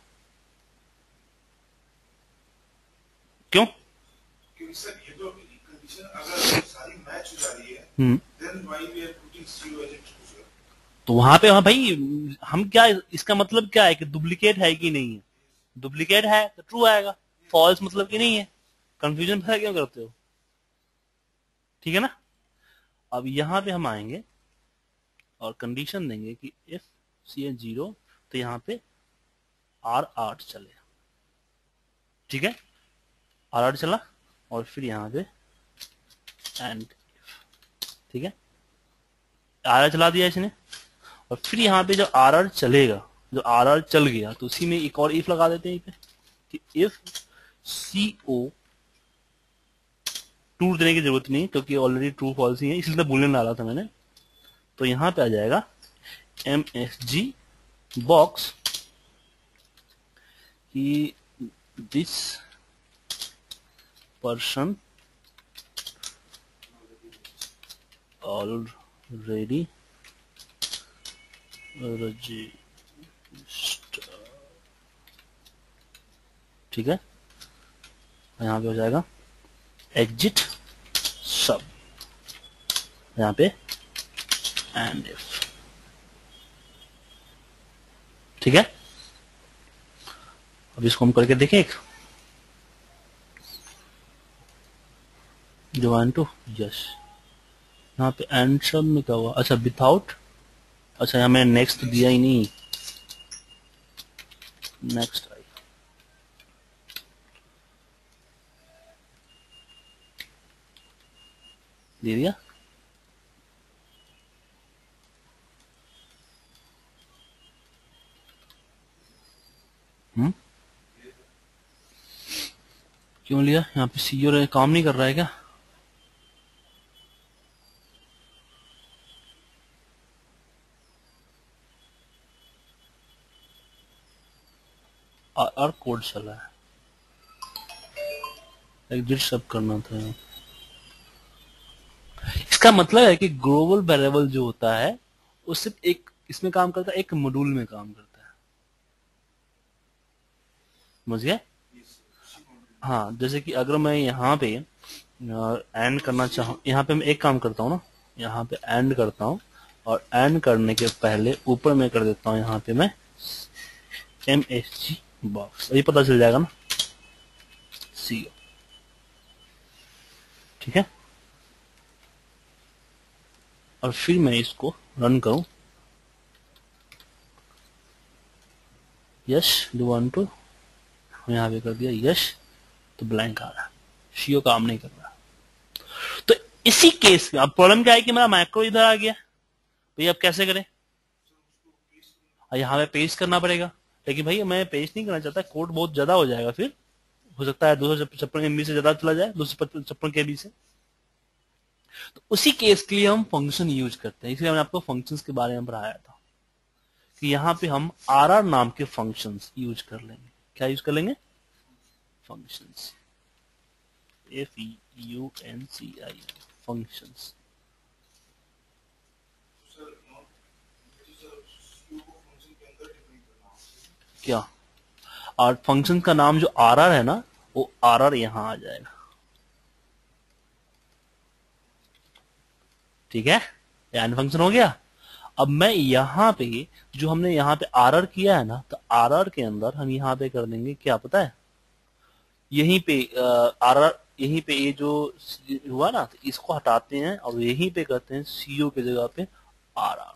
क्यों? क्योंकि सर ये तो कंडीशन अगर सारी मैच हो जा रही है then why we are putting zero as it. तो वहां पे हाँ भाई हम क्या, इसका मतलब क्या है कि डुप्लीकेट है कि नहीं है। डुप्लीकेट है तो ट्रू आएगा, फॉल्स मतलब कि नहीं है। कंफ्यूजन है क्यों करते हो? ठीक है ना। अब यहां पे हम आएंगे और कंडीशन देंगे कि इफ सी एच जीरो तो यहां पे आर आठ चले। ठीक है, आर आठ चला और फिर यहां पे एंड ठीक है आर आर चला दिया इसने और फिर यहां पे जो आर आर चलेगा, जो आर आर चल गया तो उसी में एक और इफ लगा देते हैं कि इफ सी ओ ट्रू देने की जरूरत नहीं क्योंकि ऑलरेडी ट्रू फॉल्स ही है, इसलिए तो बुलियन डाला था मैंने। तो यहां पे आ जाएगा एम एस जी बॉक्स कि दिस पर्सन ऑलरेडी रजिस्टर। ठीक है, यहां पे हो जाएगा एग्जिट सब, यहां पे एंड इफ। ठीक है, अब इसको हम करके देखें एक जो वन टू यस यहाँ पे एंड सब में क्या हुआ, अच्छा विदाउट, अच्छा यहाँ मैंने नेक्स्ट दिया ही नहीं, नेक्स्ट आई दे दिया। हम्म क्यों लिया? यहाँ पे सीओ काम नहीं कर रहा है क्या? और कोड चला है, एग्जिट सब करना था। इसका मतलब है कि ग्लोबल वेरिएबल जो होता है वो सिर्फ एक इसमें काम करता है, एक मॉड्यूल में काम करता है। समझ गए? हाँ, जैसे कि अगर मैं यहाँ पे एंड करना चाहूँ, यहाँ पे मैं एक काम करता हूँ ना, यहाँ पे एंड करता हूँ और एंड करने के पहले ऊपर में कर देता हूँ यहाँ पे मैं एम एस जी बॉक्स, अभी पता चल जाएगा ना सी। ठीक है, और फिर मैं इसको रन करूं, यश डू वांट टू, यहाँ पे कर दिया यश, तो ब्लैंक आ रहा है, सीओ काम नहीं कर रहा। तो इसी केस में अब प्रॉब्लम क्या है कि मेरा मैक्रो इधर आ गया, भाई अब कैसे करें, यहाँ पे पेस्ट करना पड़ेगा, लेकिन भाई मैं पेस्ट नहीं करना चाहता, कोड बहुत ज्यादा हो जाएगा, फिर हो सकता है दो सौ छप्पन एमबी से ज्यादा चला जाए, दो सौ छप्पन के बी से। तो उसी केस के लिए हम फंक्शन यूज करते हैं, इसलिए मैंने आपको फंक्शंस के बारे में पढ़ाया था कि यहाँ पे हम आर आर नाम के फंक्शंस यूज कर लेंगे। क्या यूज कर लेंगे, functions, F E U N C I, functions. क्या, और फंक्शन का नाम जो आर आर है ना, वो आर आर यहां आ जाएगा। ठीक है, एंड फंक्शन हो गया। अब मैं यहाँ पे जो हमने यहाँ पे आर आर किया है ना, तो आर आर के अंदर हम यहाँ पे कर देंगे, क्या पता है, यहीं पे आर आर, यहीं पे ये जो हुआ ना, तो इसको हटाते हैं और यहीं पे करते हैं सीओ की जगह पे आर आर।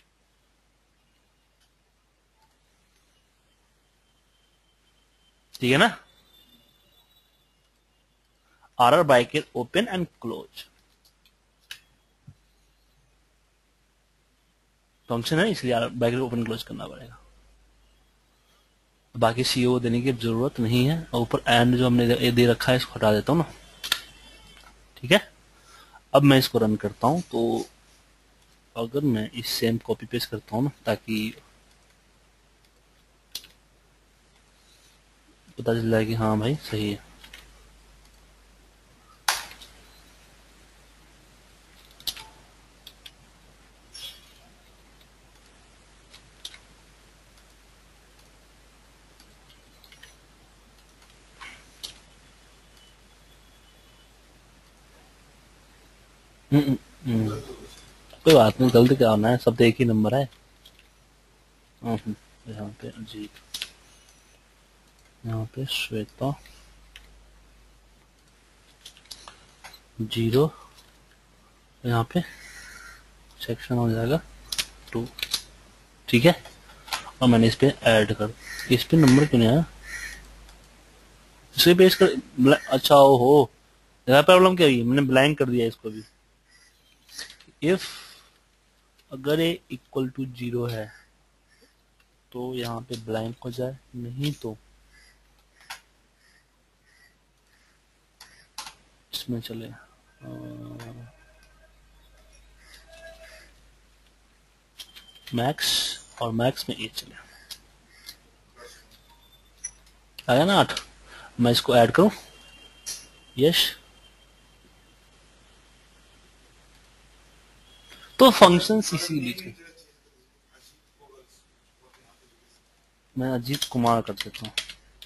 ठीक है ना, R R bracket open and close, function है इसलिए आर ब्रैकेट ओपन क्लोज करना पड़ेगा, बाकी सीओ देने की जरूरत नहीं है। और ऊपर एंड जो हमने दे रखा है इसको हटा देता हूँ ना। ठीक है, अब मैं इसको रन करता हूं, तो अगर मैं इस सेम कॉपी पेस्ट करता हूं ना, ताकि पता चल जाए कि हाँ भाई सही है। हम्म, हम्म, कोई बात नहीं, गलती क्या होना है, सब तो एक ही नंबर है। हम्म, यहाँ पे अजीत, यहाँ पे श्वेता, जीरो, यहाँ पे सेक्शन हो जाएगा टू। ठीक है, और मैंने इस पे ऐड कर, इस पे नंबर क्यों नहीं आया, इसे पेस्ट कर, अच्छा ओ हो, प्रॉब्लम क्या हुई, मैंने ब्लैंक कर दिया इसको भी। इफ अगर ये इक्वल टू जीरो है तो यहाँ पे ब्लैंक हो जाए, नहीं तो इसमें चले मैक्स, और मैक्स में एट चले, आया ना आठ। मैं इसको ऐड करूं, यस, तो फंक्शन इसीलिए मैं अजीत कुमार कर देता हूँ।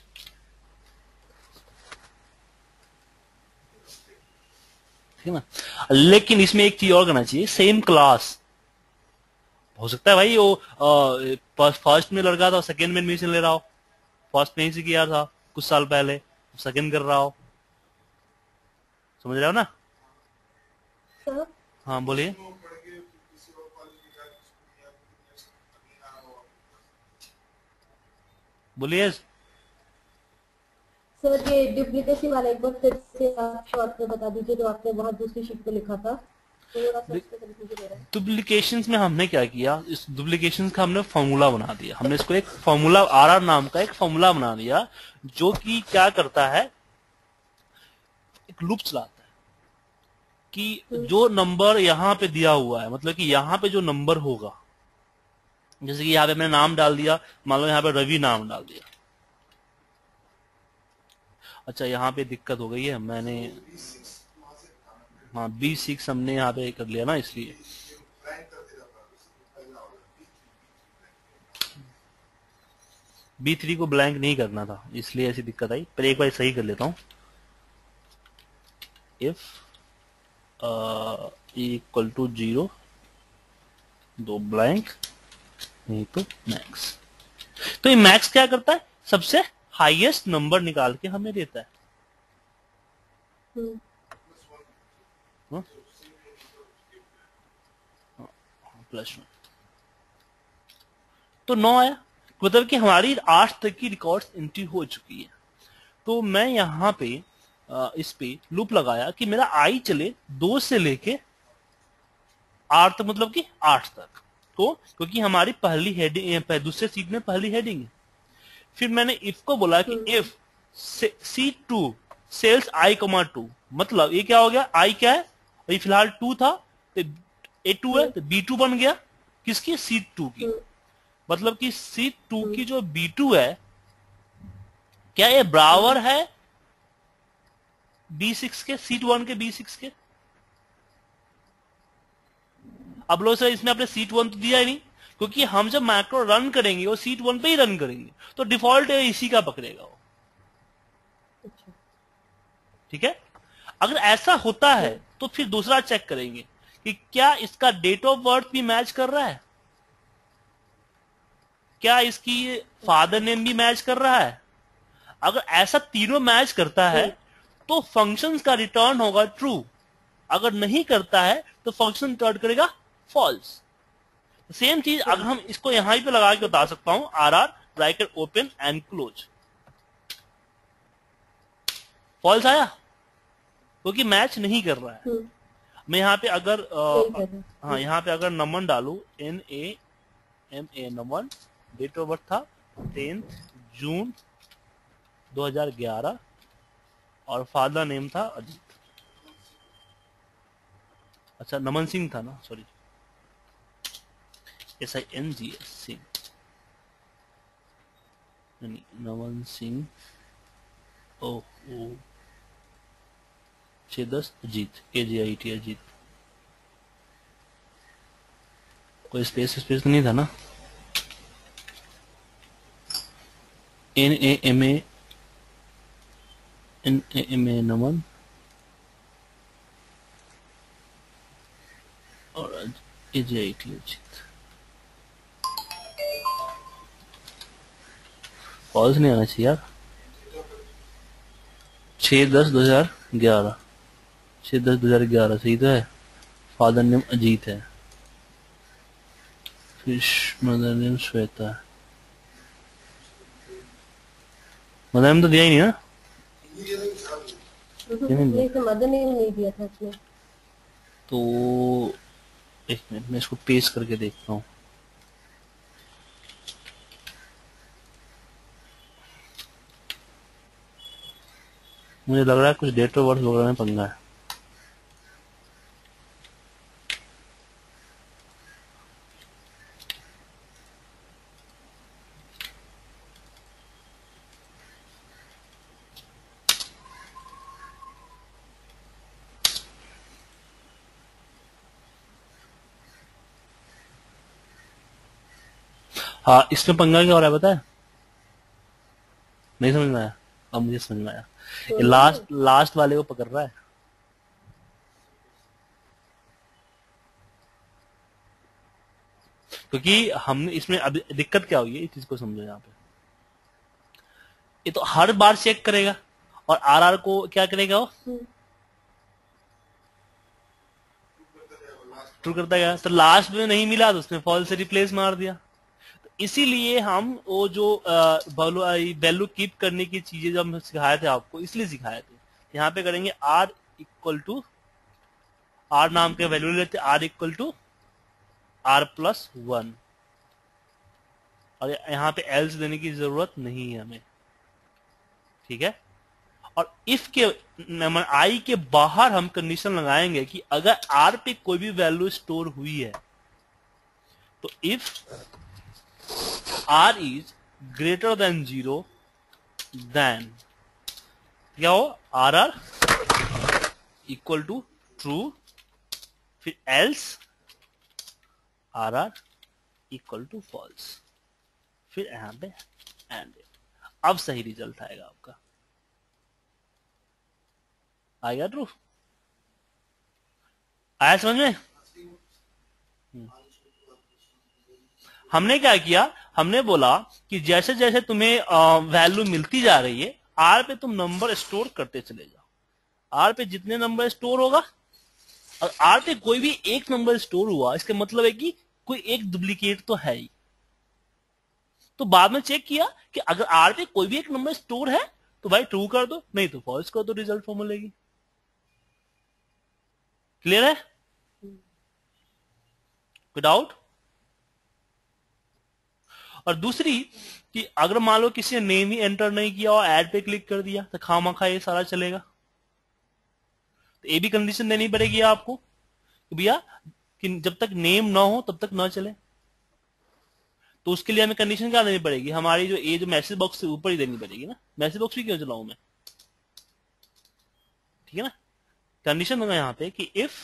ठीक है ना, लेकिन इसमें एक चीज और करना चाहिए, सेम क्लास हो सकता है भाई, वो फर्स्ट में लड़का था, सेकंड में एडमिशन ले रहा हो, फर्स्ट में ही से किया था कुछ साल पहले, सेकंड कर रहा हो, समझ रहे हो ना। सर, हाँ बोलिए। बोलिए। सर ये डुप्लीकेसी वाला एक बार फिर से आप शॉर्ट में बता दीजिए, जो आपने वहां दूसरी शीट पे लिखा था, थोड़ा सा उसको कंफ्यूजन हो रहा है। डुप्लीकेशंस में हमने क्या किया, इस डुप्लीकेशंस का हमने फॉर्मूला बना दिया, हमने इसको एक फॉर्मूला आर आर नाम का एक फॉर्मूला बना दिया, जो कि क्या करता है, एक लूप चलाता है कि जो नंबर यहाँ पे दिया हुआ है, मतलब कि यहाँ पे जो नंबर होगा, जैसे कि यहाँ पे मैंने नाम डाल दिया, मान लो यहाँ पे रवि नाम डाल दिया। अच्छा यहाँ पे दिक्कत हो गई है, मैंने हाँ बी सिक्स हमने यहाँ पे कर लिया ना, इसलिए बी थ्री को ब्लैंक नहीं करना था, इसलिए ऐसी दिक्कत आई, पर एक बार सही कर लेता हूँ। इफ इक्वल टू जीरो, दो ब्लैंक, नहीं तो मैक्स। तो ये मैक्स क्या करता है, सबसे हाईएस्ट नंबर निकाल के हमें देता है। हम्म, प्लस वन, तो नौ आया, मतलब कि हमारी आठ तक की रिकॉर्ड्स एंट्री हो चुकी है। तो मैं यहाँ पे आ, इस पे लूप लगाया कि मेरा आई चले दो से लेके आठ तक, मतलब कि आठ तक। तो क्योंकि हमारी पहली हेडिंग, दूसरे सीट में पहली हेडिंग है। फिर मैंने इफ को बोला कि hmm, if C two cells I comma two, मतलब ये क्या हो गया, आई क्या है, अभी फिलहाल टू था, तो ए टू है, हम्म, तो बी टू बन गया किसकी, सीट टू की। हम्म, मतलब कि सीट टू हम्म, की जो बी टू है, क्या ये बराबर हम्म, है बी सिक्स के, सीट वन के बी सिक्स के। अब लो सर, इसमें आपने सीट वन तो दिया ही नहीं, क्योंकि हम जब मैक्रो रन करेंगे वो सीट वन पे ही रन करेंगे, तो डिफॉल्ट इसी का पकड़ेगा वो। अच्छा, ठीक है, अगर ऐसा होता है हम्म, तो फिर दूसरा चेक करेंगे कि क्या इसका डेट ऑफ बर्थ भी मैच कर रहा है, क्या इसकी फादर अच्छा, नेम भी मैच कर रहा है। अगर ऐसा तीनों मैच करता है हम्म, तो फंक्शंस का रिटर्न होगा ट्रू, अगर नहीं करता है तो फंक्शन रिटर्न करेगा फॉल्स। सेम चीज अगर हम्म, हम इसको यहां पे लगा के बता सकता हूं, R R bracket open and close, false आया क्योंकि मैच नहीं कर रहा है। हम्म, मैं यहाँ पे अगर सही अ, कर रहे हैं। हाँ, हम्म, यहाँ पे अगर नमन डालू, N A M A Naman, date of birth था टेंथ जून दो हज़ार ग्यारह, और फादर नेम था अजीत, अच्छा नमन सिंह था ना, sorry, S I N G S Singh, नहीं, नमन सिंह, ओ ओ छह दस Ajit, A J I T Ajit, कोई स्पेस स्पेस तो नहीं था ना, N A M A N A M A Naman और A J I T Ajit. False नहीं आना चाहिए यार, छह दस दो हजार ग्यारह, छह दस दो हजार ग्यारह सही तो है। फादर नेम अजीत है, फिश मदर नेम श्वेता है, मदर नेम तो दिया ही नहीं ना, दिया नहीं हम्म, दिया। नहीं, इसमें मदर नेम नहीं दिया था इसमें। तो एक मिनट मैं इसको पेस्ट करके देखता हूँ। मुझे लग रहा है कुछ डेट ऑफ बर्थ वगैरह में पंगा है। हाँ, इसमें पंगा क्या हो रहा है पता है, नहीं समझ में आया, अब मुझे समझ में आया, ये दोनों में। लास्ट लास्ट वाले को पकड़ रहा है। क्योंकि हमने इसमें अभी दिक्कत क्या हुई है, इस चीज को समझो यहाँ पे, ये तो हर बार चेक करेगा और आर आर को क्या करेगा, वो हम्म, ट्रू करता गया, तो लास्ट में नहीं मिला तो उसने फॉल्स से रिप्लेस मार दिया। तो इसीलिए हम वो जो वैल्यू कीप करने की चीजें जो हम सिखाए थे आपको, इसलिए सिखाए थे, यहाँ पे करेंगे आर इक्वल टू, आर नाम के वैल्यू लेते, R equal to R plus one, और यहाँ पे एल्स देने की जरूरत नहीं है हमें। ठीक है, और इफ के नंबर आई के बाहर हम कंडीशन लगाएंगे कि अगर आर पे कोई भी वैल्यू स्टोर हुई है, तो if R is greater than zero, then क्या हो, R R equal to true, फिर else R R equal to false, फिर यहां पे एंड। अब सही रिजल्ट आएगा आपका, आएगा ट्रू। आया समझ में? हमने क्या किया, हमने बोला कि जैसे जैसे तुम्हें वैल्यू मिलती जा रही है, आर पे तुम नंबर स्टोर करते चले जाओ। आर पे जितने नंबर स्टोर होगा, और आर पे कोई भी एक नंबर स्टोर हुआ, इसका मतलब है कि कोई एक डुप्लीकेट तो है ही। तो बाद में चेक किया कि अगर आर पे कोई भी एक नंबर स्टोर है तो भाई ट्रू कर दो, नहीं तो फॉल्स कर दो, रिजल्ट फॉर्म मिलेगी। क्लियर है? कोई डाउट? और दूसरी कि अगर मान लो किसी ने नेम ही एंटर नहीं किया और ऐड पे क्लिक कर दिया तो खामखा ये सारा चलेगा। तो ये भी कंडीशन देनी पड़ेगी आपको कि भैया कि जब तक नेम ना हो तब तक ना चले। तो उसके लिए हमें कंडीशन क्या देनी पड़ेगी, हमारी जो ये जो मैसेज बॉक्स से ऊपर ही देनी पड़ेगी ना। मैसेज बॉक्स भी क्यों चलाऊं मैं, ठीक है ना। कंडीशन होगा यहाँ पे कि इफ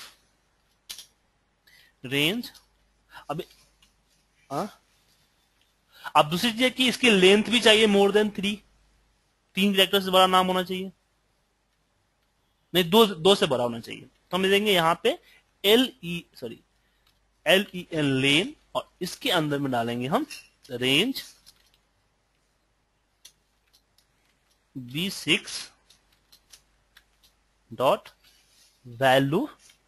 रेंज, अब आ? अब दूसरी चीज कि इसकी लेंथ भी चाहिए मोर देन थ्री, तीन कैरेक्टर से बड़ा नाम होना चाहिए, नहीं दो दो से बड़ा होना चाहिए। तो हम देंगे यहाँ पे L E sorry L E N len, और इसके अंदर में डालेंगे हम range B six dot value.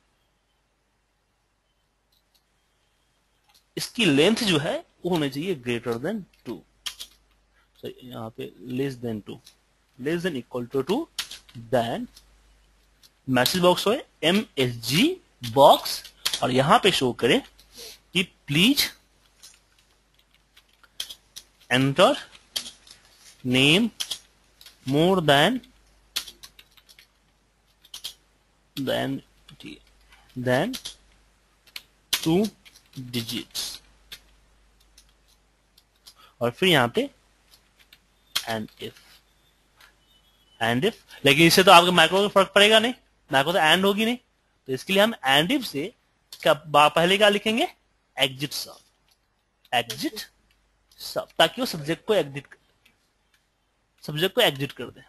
इसकी लेंथ जो है वो होनी चाहिए ग्रेटर देन टू, यहाँ पे less than two, less than equal to two, then message box हो एम एस जी बॉक्स, और यहां पे शो करें कि please enter name more than than than two digits, और फिर यहां पे एंड इफ एंड इफ। लेकिन इससे तो आपके मैक्रो में फर्क पड़ेगा नहीं, मैक्रो तो एंड होगी नहीं, तो इसके लिए हम एंड इफ से क्या पहले क्या लिखेंगे, एग्जिट सब, एग्जिट सब, ताकि वो सब्जेक्ट को एग्जिट सब्जेक्ट को एग्जिट कर दे।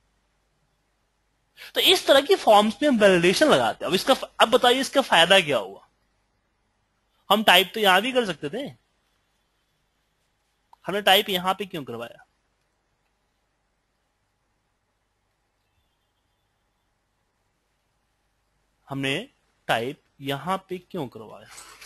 तो इस तरह की फॉर्म्स में हम वैलिडेशन लगाते हैं। अब इसका अब बताइए इसका फायदा क्या हुआ। हम टाइप तो यहां भी कर सकते थे, हमने टाइप यहां पे क्यों करवाया। हमने टाइप यहां पे क्यों करवाया,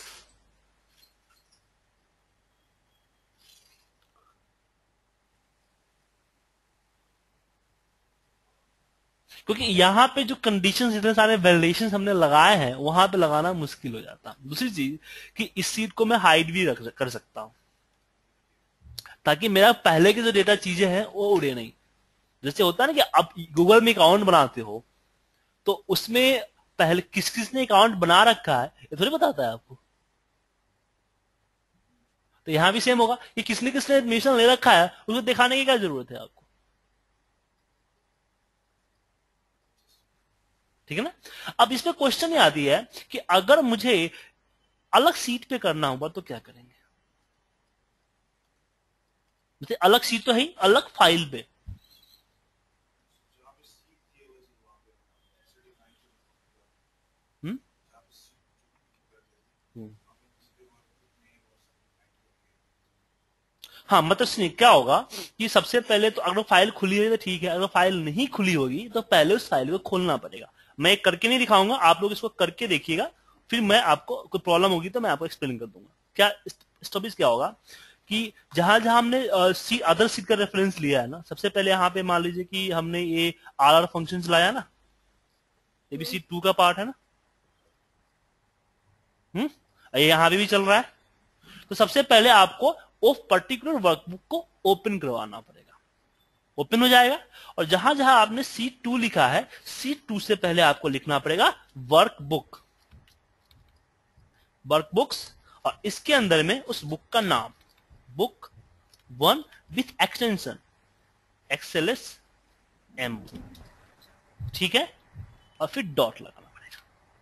क्योंकि यहां पे जो कंडीशंस इतने सारे वैलिडेशंस हमने लगाए हैं वहां पे लगाना मुश्किल हो जाता। दूसरी चीज कि इस सीट को मैं हाइड भी रख कर सकता हूं, ताकि मेरा पहले की जो डेटा चीजें हैं वो उड़े नहीं। जैसे होता है ना कि आप गूगल में अकाउंट बनाते हो तो उसमें पहले किस किस ने अकाउंट बना रखा है ये थोड़ी बताता है आपको। तो यहां भी सेम होगा कि किसने किसने एडमिशन ले रखा है, उसको दिखाने की क्या जरूरत है आपको, ठीक है ना। अब इसमें क्वेश्चन ये आती है कि अगर मुझे अलग सीट पे करना होगा तो क्या करेंगे। जैसे अलग सीट तो है ही, अलग फाइल पे, हम्म हाँ मतलब सुनिए क्या होगा कि सबसे पहले तो अगर फाइल खुली है तो ठीक है, अगर फाइल नहीं खुली होगी तो पहले उस फाइल को खोलना पड़ेगा। मैं एक करके नहीं दिखाऊंगा, आप लोग इसको करके देखिएगा, फिर मैं आपको कोई प्रॉब्लम होगी तो मैं आपको एक्सप्लेन कर दूंगा। क्या स्टॉपिस क्या होगा कि जहां जहां हमने सी अदर सीट का रेफरेंस लिया है ना, सबसे पहले यहाँ पे मान लीजिए कि हमने ये आर आर फंक्शन लाया ना, ये भी सीट टू का पार्ट है ना, हम्म ये यहां पे भी चल रहा है। तो सबसे पहले आपको वो पर्टिकुलर वर्कबुक को ओपन करवाना पड़ेगा, ओपन हो जाएगा, और जहां जहां आपने सीट टू लिखा है सीट टू से पहले आपको लिखना पड़ेगा वर्कबुक, वर्कबुक्स, और इसके अंदर में उस बुक का नाम book one with extension XLS M, ठीक है, और फिर डॉट लगाना पड़ेगा।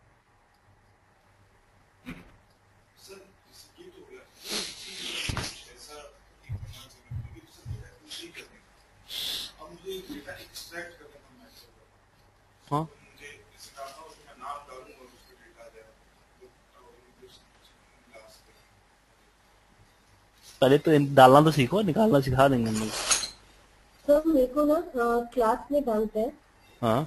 सर ये तो हो गया, ऐसा एक बना चाहिए क्योंकि उससे डेटा कुछ नहीं करने। अब मुझे डेटा एक्सट्रैक्ट करना है, हाँ मुझे इसका उसमें नाम डालूंगा और उसको डेटा आ जाएगा। पहले तो डालना तो सीखो, निकालना सिखा देंगे हम लोग। सर मेरे को ना क्लास में डाउट है। हाँ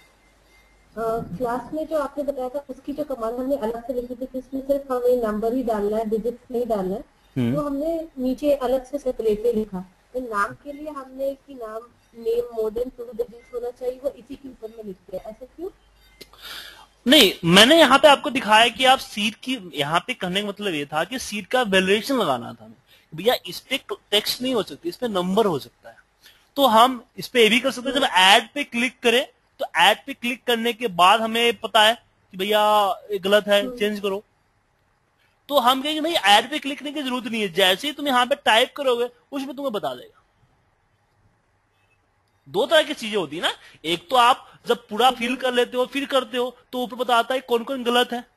क्लास में जो आपने बताया था उसकी जो कमांड हमने अलग से लिखी थी कि इसमें सिर्फ हमें नंबर ही डालना है, डिजिट नहीं डालना है, हम्म। तो हमने नीचे अलग से सेपरेटली लिखा। तो नाम के लिए हमने कि नाम name more than two digit होना चाहिए, वो इसी के ऊपर में लिखते हैं, ऐसा क्यों? नहीं, मैंने यहाँ पे आपको दिखाया कि आप सीट की, यहाँ पे कहने का मतलब ये था कि सीट का वैल्यूएशन लगाना था भैया। इस पे टेक्स्ट नहीं हो सकती, इस पे नंबर हो सकता है। तो हम इस पे ये भी कर सकते हैं, जब ऐड पे क्लिक करें तो ऐड पे क्लिक करने के बाद हमें पता है कि भैया ये गलत है, चेंज करो, तो हम कहेंगे नहीं ऐड पे क्लिक करने की जरूरत नहीं है, जैसे ही तुम यहाँ पे टाइप करोगे उसमें तुम्हें बता देगा। दो तरह की चीजें होती है ना, एक तो आप जब पूरा फिल कर लेते हो फिर करते हो तो ऊपर बताता है कौन कौन गलत है।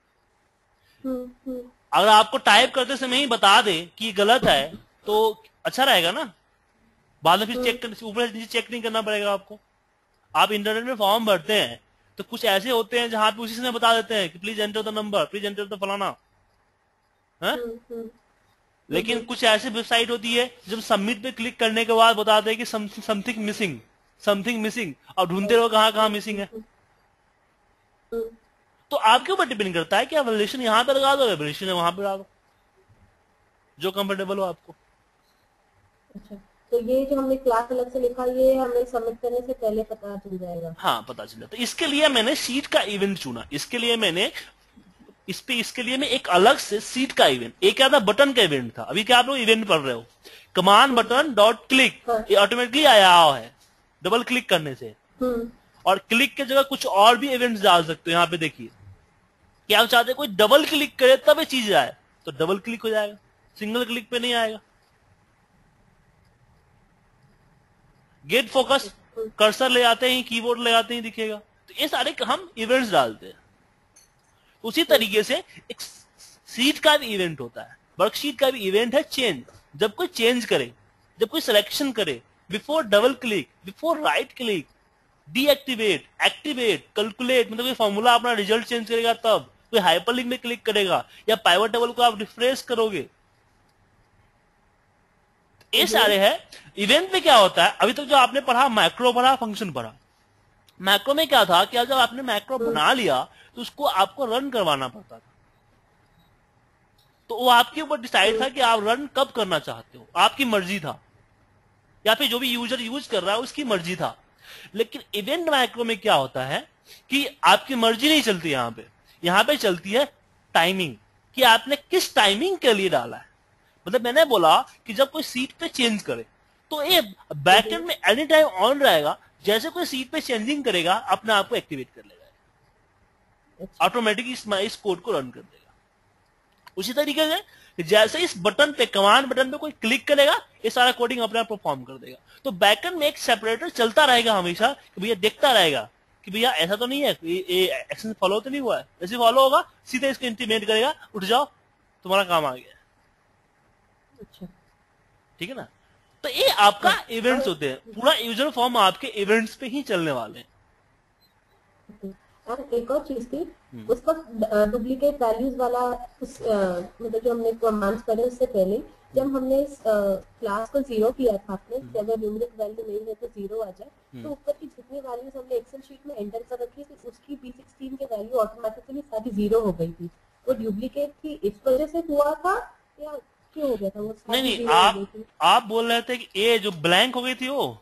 अगर आपको टाइप करते समय ही बता दे कि ये गलत है तो अच्छा रहेगा ना, बाद में फिर चेक करने, ऊपर से नीचे चेक नहीं करना पड़ेगा आपको। आप इंटरनेट में फॉर्म भरते हैं तो कुछ ऐसे होते हैं जहां पे उसी से बता देते हैं कि please enter the number, please enter the फलाना है? लेकिन कुछ ऐसी वेबसाइट होती है जब सबमिट पे क्लिक करने के बाद बताते हैं कि समथिंग मिसिंग, समथिंग मिसिंग, और ढूंढते रहो कहां कहां मिसिंग है। तो आपके ऊपर डिपेंड करता है कि आप वैल्यूएशन यहां पे लगा दो, वैल्यूएशन वहां पे लगा दो, जो कंफर्टेबल हो आपको। अच्छा, तो ये जो हमने क्लास अलग से लिखा ये हमें सबमिट करने से पहले पता चल जाएगा? हाँ पता चल जाता है। इसके लिए मैंने सीट का इवेंट चुना, इसके लिए मैंने इस पे इसके लिए मैं एक अलग से सीट का इवेंट, एक क्या था बटन का इवेंट था। अभी क्या आप लोग इवेंट पढ़ रहे हो, कमांड बटन डॉट क्लिक, ये ऑटोमेटिकली आया है डबल क्लिक करने से। और क्लिक के जगह कुछ और भी इवेंट्स डाल सकते हो। यहाँ पे देखिए कि आप चाहते कोई डबल क्लिक करे तब ये चीज आए तो डबल क्लिक हो जाएगा, सिंगल क्लिक पे नहीं आएगा। गेट फोकस, कर्सर ले आते ही कीबोर्ड ले आते ही दिखेगा। तो ये सारे हम इवेंट्स डालते हैं। उसी तरीके से एक सीट का भी इवेंट होता है, वर्कशीट का भी इवेंट है चेंज। जब कोई चेंज करे, जब कोई सिलेक्शन करे, before double click, before right click, deactivate, activate, calculate, मतलब कोई फॉर्मूला अपना रिजल्ट चेंज करेगा तब, कोई हाइपरलिंक में क्लिक करेगा या पाइवट टेबल को आप रिफ्रेश करोगे, ये सारे है। इवेंट में क्या होता है, अभी तक जो आपने पढ़ा मैक्रो पढ़ा, फंक्शन पढ़ा। मैक्रो में क्या था कि जब आपने मैक्रो बना लिया तो उसको आपको रन करवाना पड़ता था। तो वो आपके ऊपर डिसाइड था कि आप रन कब करना चाहते हो, आपकी मर्जी था, या फिर जो भी यूजर यूज कर रहा है उसकी मर्जी था। लेकिन इवेंट मैक्रो में क्या होता है कि आपकी मर्जी नहीं चलती, यहां पे यहां पे चलती है टाइमिंग, कि आपने किस टाइमिंग के लिए डाला है। मतलब मैंने बोला कि जब कोई सीट पे चेंज करे तो ये बैकएंड में एनी टाइम ऑन रहेगा, जैसे कोई सीट पे चेंजिंग करेगा अपने आप को एक्टिवेट कर लेगा, ऑटोमेटिकली इस, इस कोड को रन कर देगा। उसी तरीके से जैसे इस बटन पे, कमांड बटन पे कोई क्लिक करेगा ये सारा कोडिंग अपने आप परफॉर्म कर देगा। तो बैकएंड में एक सेपरेटर चलता रहेगा हमेशा कि भैया देखता रहेगा कि भैया ऐसा तो नहीं है, ये एक्शन फॉलो तो नहीं हुआ है, जैसे फॉलो होगा सीधे इसको इंटीमेट करेगा, उठ जाओ तुम्हारा काम आ गया। अच्छा, ठीक है ना। तो ये आपका इवेंट्स होते हैं, पूरा यूजर फॉर्म आपके इवेंट्स पे ही चलने वाले हैं। और एक और चीज थी, उस वक्त डुप्लीकेट वैल्यूज वाला उस मतलब जो हमने कमांड्स पढ़े उससे पहले जब हमने इस क्लास को जीरो किया था आपने, अगर न्यूमेरिक वैल्यू नहीं है तो जीरो आ जाए, तो ऊपर की जितनी वैल्यूज हमने एक्सेल शीट में एंटर कर रखी थी उसकी बी सिक्सटीन की वैल्यू ऑटोमेटिकली सारी जीरो हो गई थी। वो डुप्लीकेट थी, इस वजह से हुआ था या क्यों हो गया था वो? नहीं नहीं, आप आप बोल रहे थे कि ए जो ब्लैंक हो गई थी वो,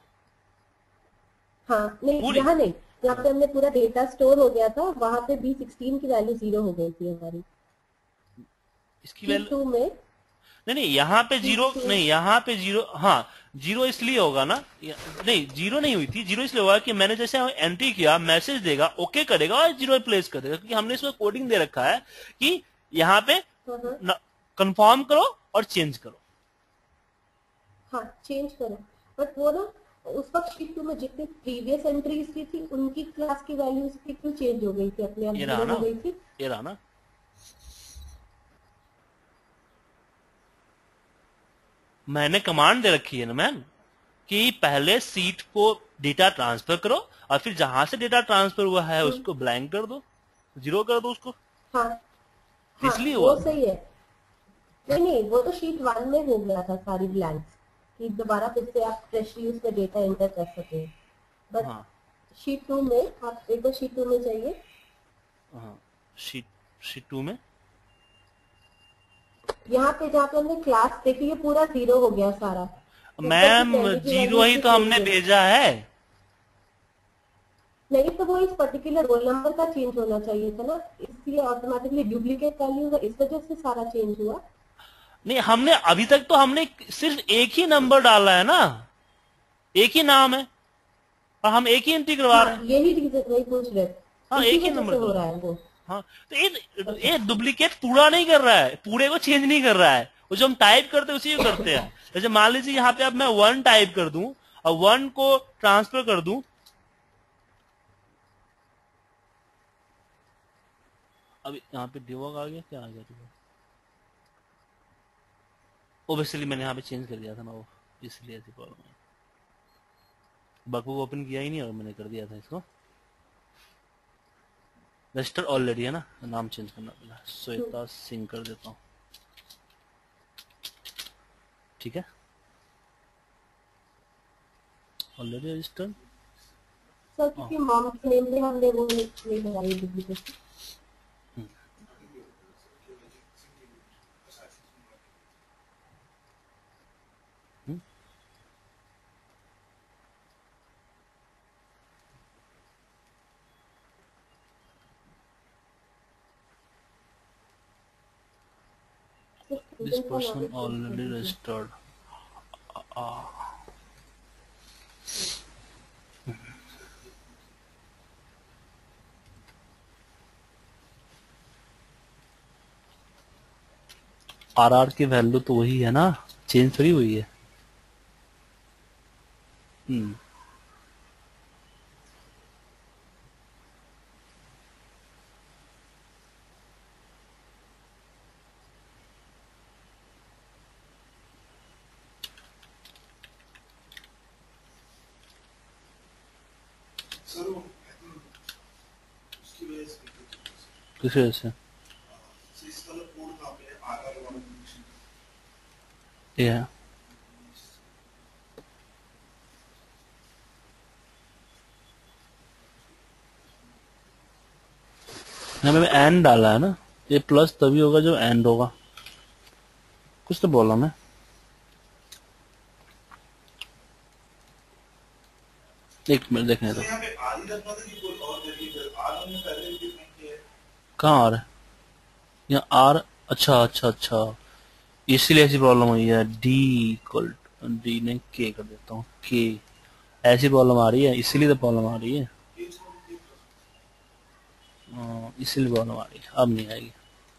हाँ नहीं यहाँ नहीं, जहाँ पे हमने पूरा डेटा स्टोर हो गया था वहां पे बी सिक्सटीन की वैल्यू जीरो हो गई थी हमारी। इसकी वैल्यू में नहीं नहीं, यहाँ पे जीरो नहीं, यहाँ पे जीरो, हाँ जीरो इसलिए होगा ना, नहीं जीरो नहीं हुई थी, जीरो इसलिए होगा कि मैंने जैसे एंट्री किया मैसेज देगा, ओके करेगा और जीरो प्लेस कर देगा, क्योंकि हमने इसमें कोडिंग दे रखा है कि यहाँ पे कंफर्म करो और चेंज करो। हाँ चेंज करो, बट वो ना उस वक्त शीट टू में जितनी प्रीवियस एंट्रीज की थी उनकी क्लास की वैल्यूज की क्यों चेंज हो गई थी, अपने आप जीरो हो गई थी? ये रहा ना, मैंने कमांड दे रखी है ना मैम कि पहले सीट को डेटा ट्रांसफर करो और फिर जहां से डेटा ट्रांसफर हुआ है उसको ब्लैंक कर दो, जीरो कर दो उसको। हाँ, हाँ, इसलिए वो हुआ सही है, नहीं नहीं, वो तो शीट वन में हो गया था सारी ब्लैंक्स, कि दोबारा फिर से आप फ्रेशली उसमें डेटा एंटर कर सके। बट हाँ शीट टू में आप एक बार शीट टू में चाहिए। हाँ शीट शीट टू में यहाँ पे जहाँ पे हमने क्लास देखी, ये पूरा जीरो हो गया सारा। मैम जीरो ही तो हमने भेजा है। नहीं तो वो इस पर्टिकुलर रोल नंबर का चेंज होना चाहिए था ना, इसलिए ऑटोमेटिकली डुप्लीकेट वैल्यू है, इस वजह से सारा चेंज हुआ। नहीं, हमने अभी तक तो हमने सिर्फ एक ही नंबर डाला है ना, एक ही नाम है और हम एक ही एंट्री करवा रहे हैं। हाँ, यही रीजन वही पूछ रहे। हाँ, एक ही नंबर हो रहा है वो। हाँ, तो ये ये डुप्लीकेट पूरा नहीं कर रहा है, पूरे को चेंज नहीं कर रहा है, वो जो हम टाइप करते हैं उसी को करते हैं। जैसे मान लीजिए यहाँ पे अब मैं वन टाइप कर दूं और वन को ट्रांसफर कर दूं, अभी यहाँ पे डिवॉग आ गया, क्या आ गया डिवॉग? ओबियसली मैंने यहाँ पे चेंज कर दिया था ना वो, इसलिए ऐसी प्रॉब्लम है। बग को ओपन किया ही नहीं और मैंने कर दिया था इसको। रजिस्टर ऑलरेडी है ना, नाम चेंज करना पड़ा। श्वेता सिंह कर देता हूँ, ठीक है, ऑलरेडी रजिस्टर्ड। सर क्योंकि मॉम के नेम पे हमने वो नहीं लगाई duplicate. This person already registered. Uh, R R की वैल्यू तो वही है ना, चेंज थोड़ी हुई है। हम्म सर वो उसकी वजह से किस वजह से? इस वाला कोड कहाँ पे है? आर आर वाला ये है, यहाँ पे एंड डाला है ना, ये प्लस तभी होगा जब एंड होगा। कुछ तो बोला मैं, एक मिनट देखने दो। यहाँ पे आर ही रखना था कि कोई और वेरिएबल? आर हमने पहले भी डिफाइन किया है। कहाँ आ रहा है? यहाँ आर, अच्छा अच्छा अच्छा, इसीलिए ऐसी प्रॉब्लम हुई है। डी इक्वल डी ने के कर देता हूँ, के, ऐसी प्रॉब्लम आ रही है, इसीलिए तो प्रॉब्लम आ रही है। हाँ, इसीलिए प्रॉब्लम आ रही है, अब नहीं आएगी।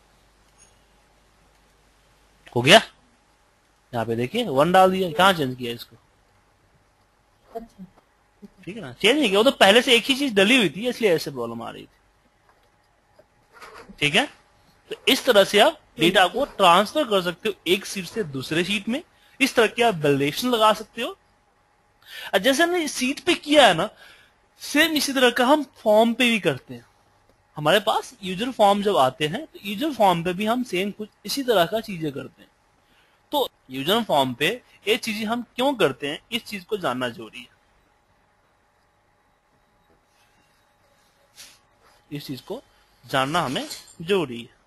हो गया, यहाँ पे देखिए वन डाल दिया, कहाँ चेंज किया इसको? अच्छा ठीक है ना, चेंज नहीं किया, वो तो पहले से एक ही चीज डली हुई थी, इसलिए ऐसे प्रॉब्लम आ रही थी। ठीक है, तो इस तरह से आप डेटा को ट्रांसफर कर सकते हो एक सीट से दूसरे सीट में। इस तरह के आप वैलिडेशन लगा सकते हो। और जैसे हमने सीट पे किया है ना, सेम इसी तरह का हम फॉर्म पे भी करते हैं। हमारे पास यूजर फॉर्म जब आते हैं तो यूजर फॉर्म पे भी हम सेम कुछ इसी तरह का चीजें करते हैं। तो यूजर फॉर्म पे ये चीजें हम क्यों करते हैं, इस चीज को जानना जरूरी है। इस चीज को जानना हमें जरूरी है।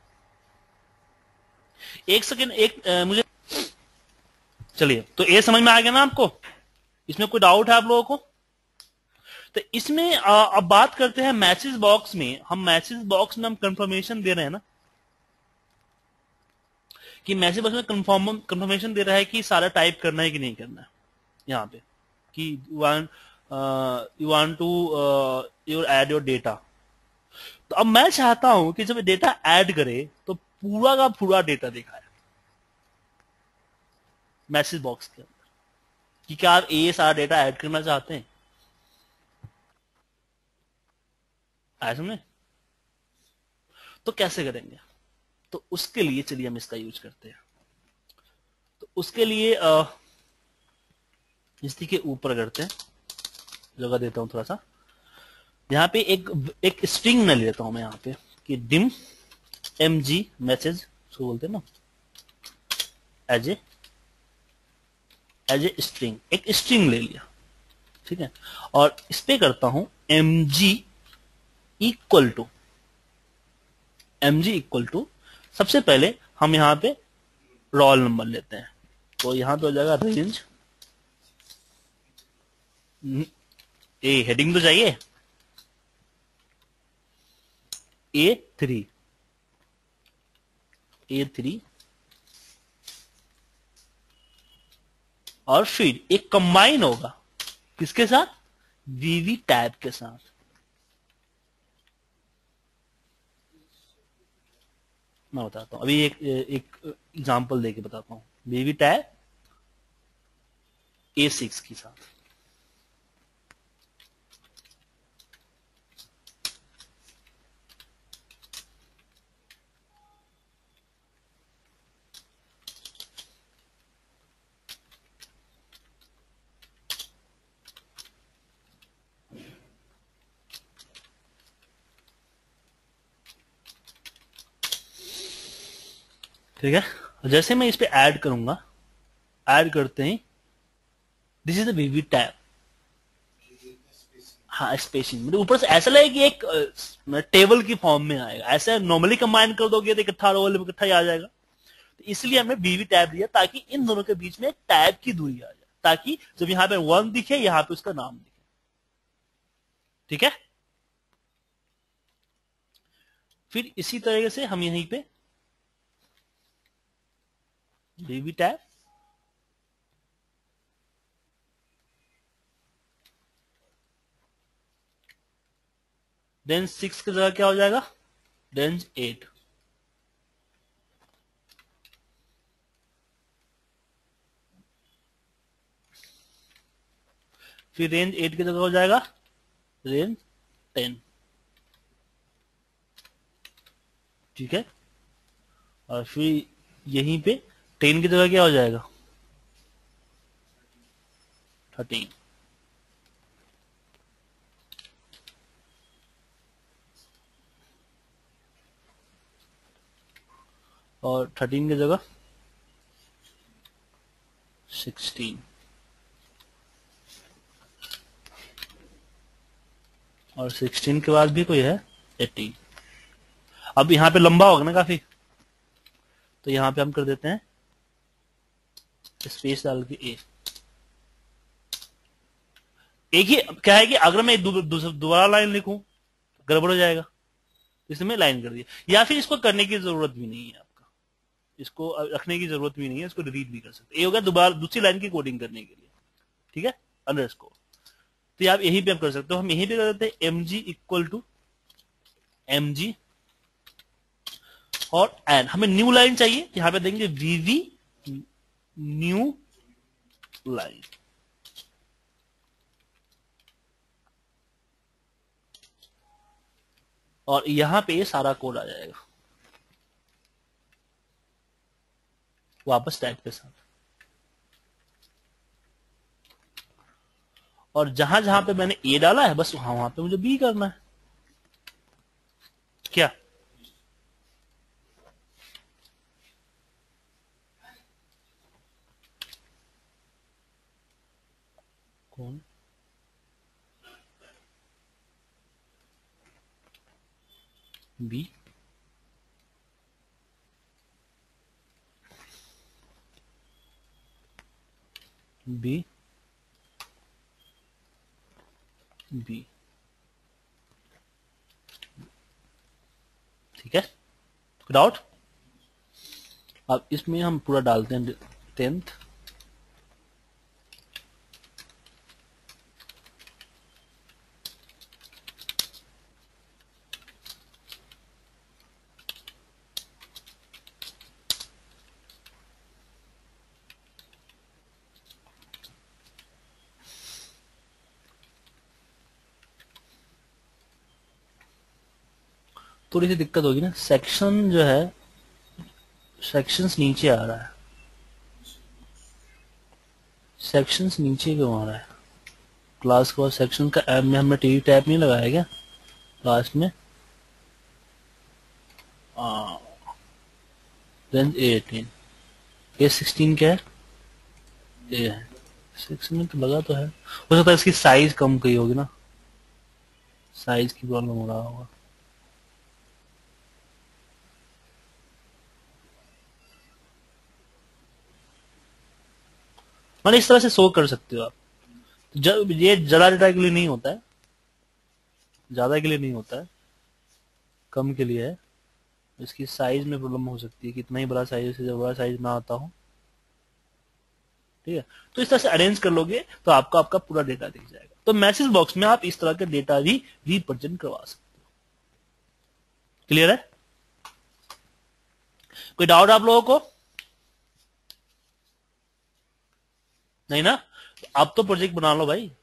एक सेकेंड, एक आ, मुझे, चलिए, तो ये समझ में आ गया ना आपको? इसमें कोई डाउट है आप लोगों को? तो इसमें आ, अब बात करते हैं मैसेज बॉक्स में। हम मैसेज बॉक्स में हम कंफर्मेशन दे रहे हैं ना, कि मैसेज बॉक्स में कंफर्म कंफर्मेशन दे रहा है कि सारा टाइप करना है कि नहीं करना है। यहाँ पे कि one you want to your add your data. तो अब मैं चाहता हूं कि जब डेटा ऐड करे तो पूरा का पूरा डेटा दिखाए मैसेज बॉक्स के अंदर, कि क्या आप ये सारा डेटा ऐड करना चाहते हैं? आया समझे? तो कैसे करेंगे? तो उसके लिए चलिए हम इसका यूज करते हैं। तो उसके लिए इसी के ऊपर करते हैं, जगह देता हूं थोड़ा सा। यहाँ पे एक एक स्ट्रिंग में ले लेता हूं मैं यहाँ पे कि डिम एम जी मैसेज, उसको बोलते हैं ना, as a as a string, एक स्ट्रिंग ले लिया, ठीक है, और इस पे करता हूं M G equal to M G equal to सबसे पहले हम यहां पे रोल नंबर लेते हैं, तो यहां पे हो जाएगा रेंज, ए हेडिंग तो चाहिए, ए थ्री ए थ्री और फिर एक कंबाइन होगा किसके साथ, वीवी टैब के साथ। मैं बताता हूं अभी, एक एक एग्जांपल देके बताता हूं, वीवी टैब ए सिक्स के साथ। ठीक है, जैसे मैं इस पे ऐड करूंगा, ऐड करते हैं, this is the VV tab. हाँ स्पेसिंग, मतलब ऊपर से ऐसा लगे कि एक टेबल की फॉर्म में आएगा, ऐसे नॉर्मली कंबाइन कर दोगे तो इकट्ठा रोल में इकट्ठा ही आ जाएगा, तो इसलिए हमने वीवी टैब दिया ताकि इन दोनों के बीच में एक टैब की दूरी आ जाए, ताकि जब यहां पे वन दिखे यहां पे उसका नाम दिखे। ठीक है, फिर इसी तरीके से हम यहीं पे वीवी टैब रेंज सिक्स की जगह क्या हो जाएगा, रेंज एट। फिर रेंज एट की जगह हो जाएगा रेंज टेन। ठीक है, और फिर यहीं पे टेन की जगह क्या हो जाएगा, थर्टीन। और थर्टीन की जगह सिक्सटीन। और सिक्सटीन के बाद भी कोई है एटीन। अब यहां पे लंबा होगा ना काफी, तो यहां पे हम कर देते हैं स्पेस डाल के ए। एक ही क्या है कि अगर मैं दोबारा लाइन लिखूं गड़बड़ हो जाएगा, इसमें लाइन कर दिया, या फिर इसको करने की जरूरत भी नहीं है, आपका इसको रखने की जरूरत भी नहीं है, इसको डिलीट भी कर सकते। ये हो गया दोबारा दूसरी लाइन की कोडिंग करने के लिए। ठीक है, अंडरस्कोर, तो आप यहीं पे आप कर सकते हो। हम यहीं पे कर देते हैं M G equal to M G और एन, हमें न्यू लाइन चाहिए, यहां पे देंगे वीवी न्यू लाइन। और यहां पे ये सारा कोड आ जाएगा वापस टैग के साथ। और जहां जहां पे मैंने ए डाला है बस वहां वहां पे मुझे बी करना है। क्या कौन बी, बी बी। ठीक है, डाउट। अब इसमें हम पूरा डालते हैं टेंथ, थोड़ी सी दिक्कत होगी ना, सेक्शन जो है सेक्शंस नीचे आ रहा है, सेक्शंस नीचे क्यों आ रहा है, क्लास को सेक्शन का ऐप में हमने टीवी टैब नहीं लगाया क्या क्लास में, रेंज एटीन। ये सिक्सटीन क्या है, ये है सिक्स में तो लगा तो है, हो सकता है इसकी साइज कम कही होगी ना, साइज की प्रॉब्लम हो रहा होगा। मैंने इस तरह से शो कर सकते हो आप। जब ये ज्यादा डेटा के लिए नहीं होता है, ज्यादा के लिए नहीं होता है, कम के लिए है। इसकी साइज में प्रॉब्लम हो सकती है कि इतना ही बड़ा साइज से बड़ा साइज ना आता हो, ठीक है। तो इस तरह से अरेंज कर लोगे तो आपको आपका पूरा डेटा दिख जाएगा। तो मैसेज बॉक्स में आप इस तरह का डेटा भी रिप्रेजेंट करवा सकते हो। क्लियर है? कोई डाउट आप लोगों को? नहीं ना? अब तो प्रोजेक्ट बना लो भाई।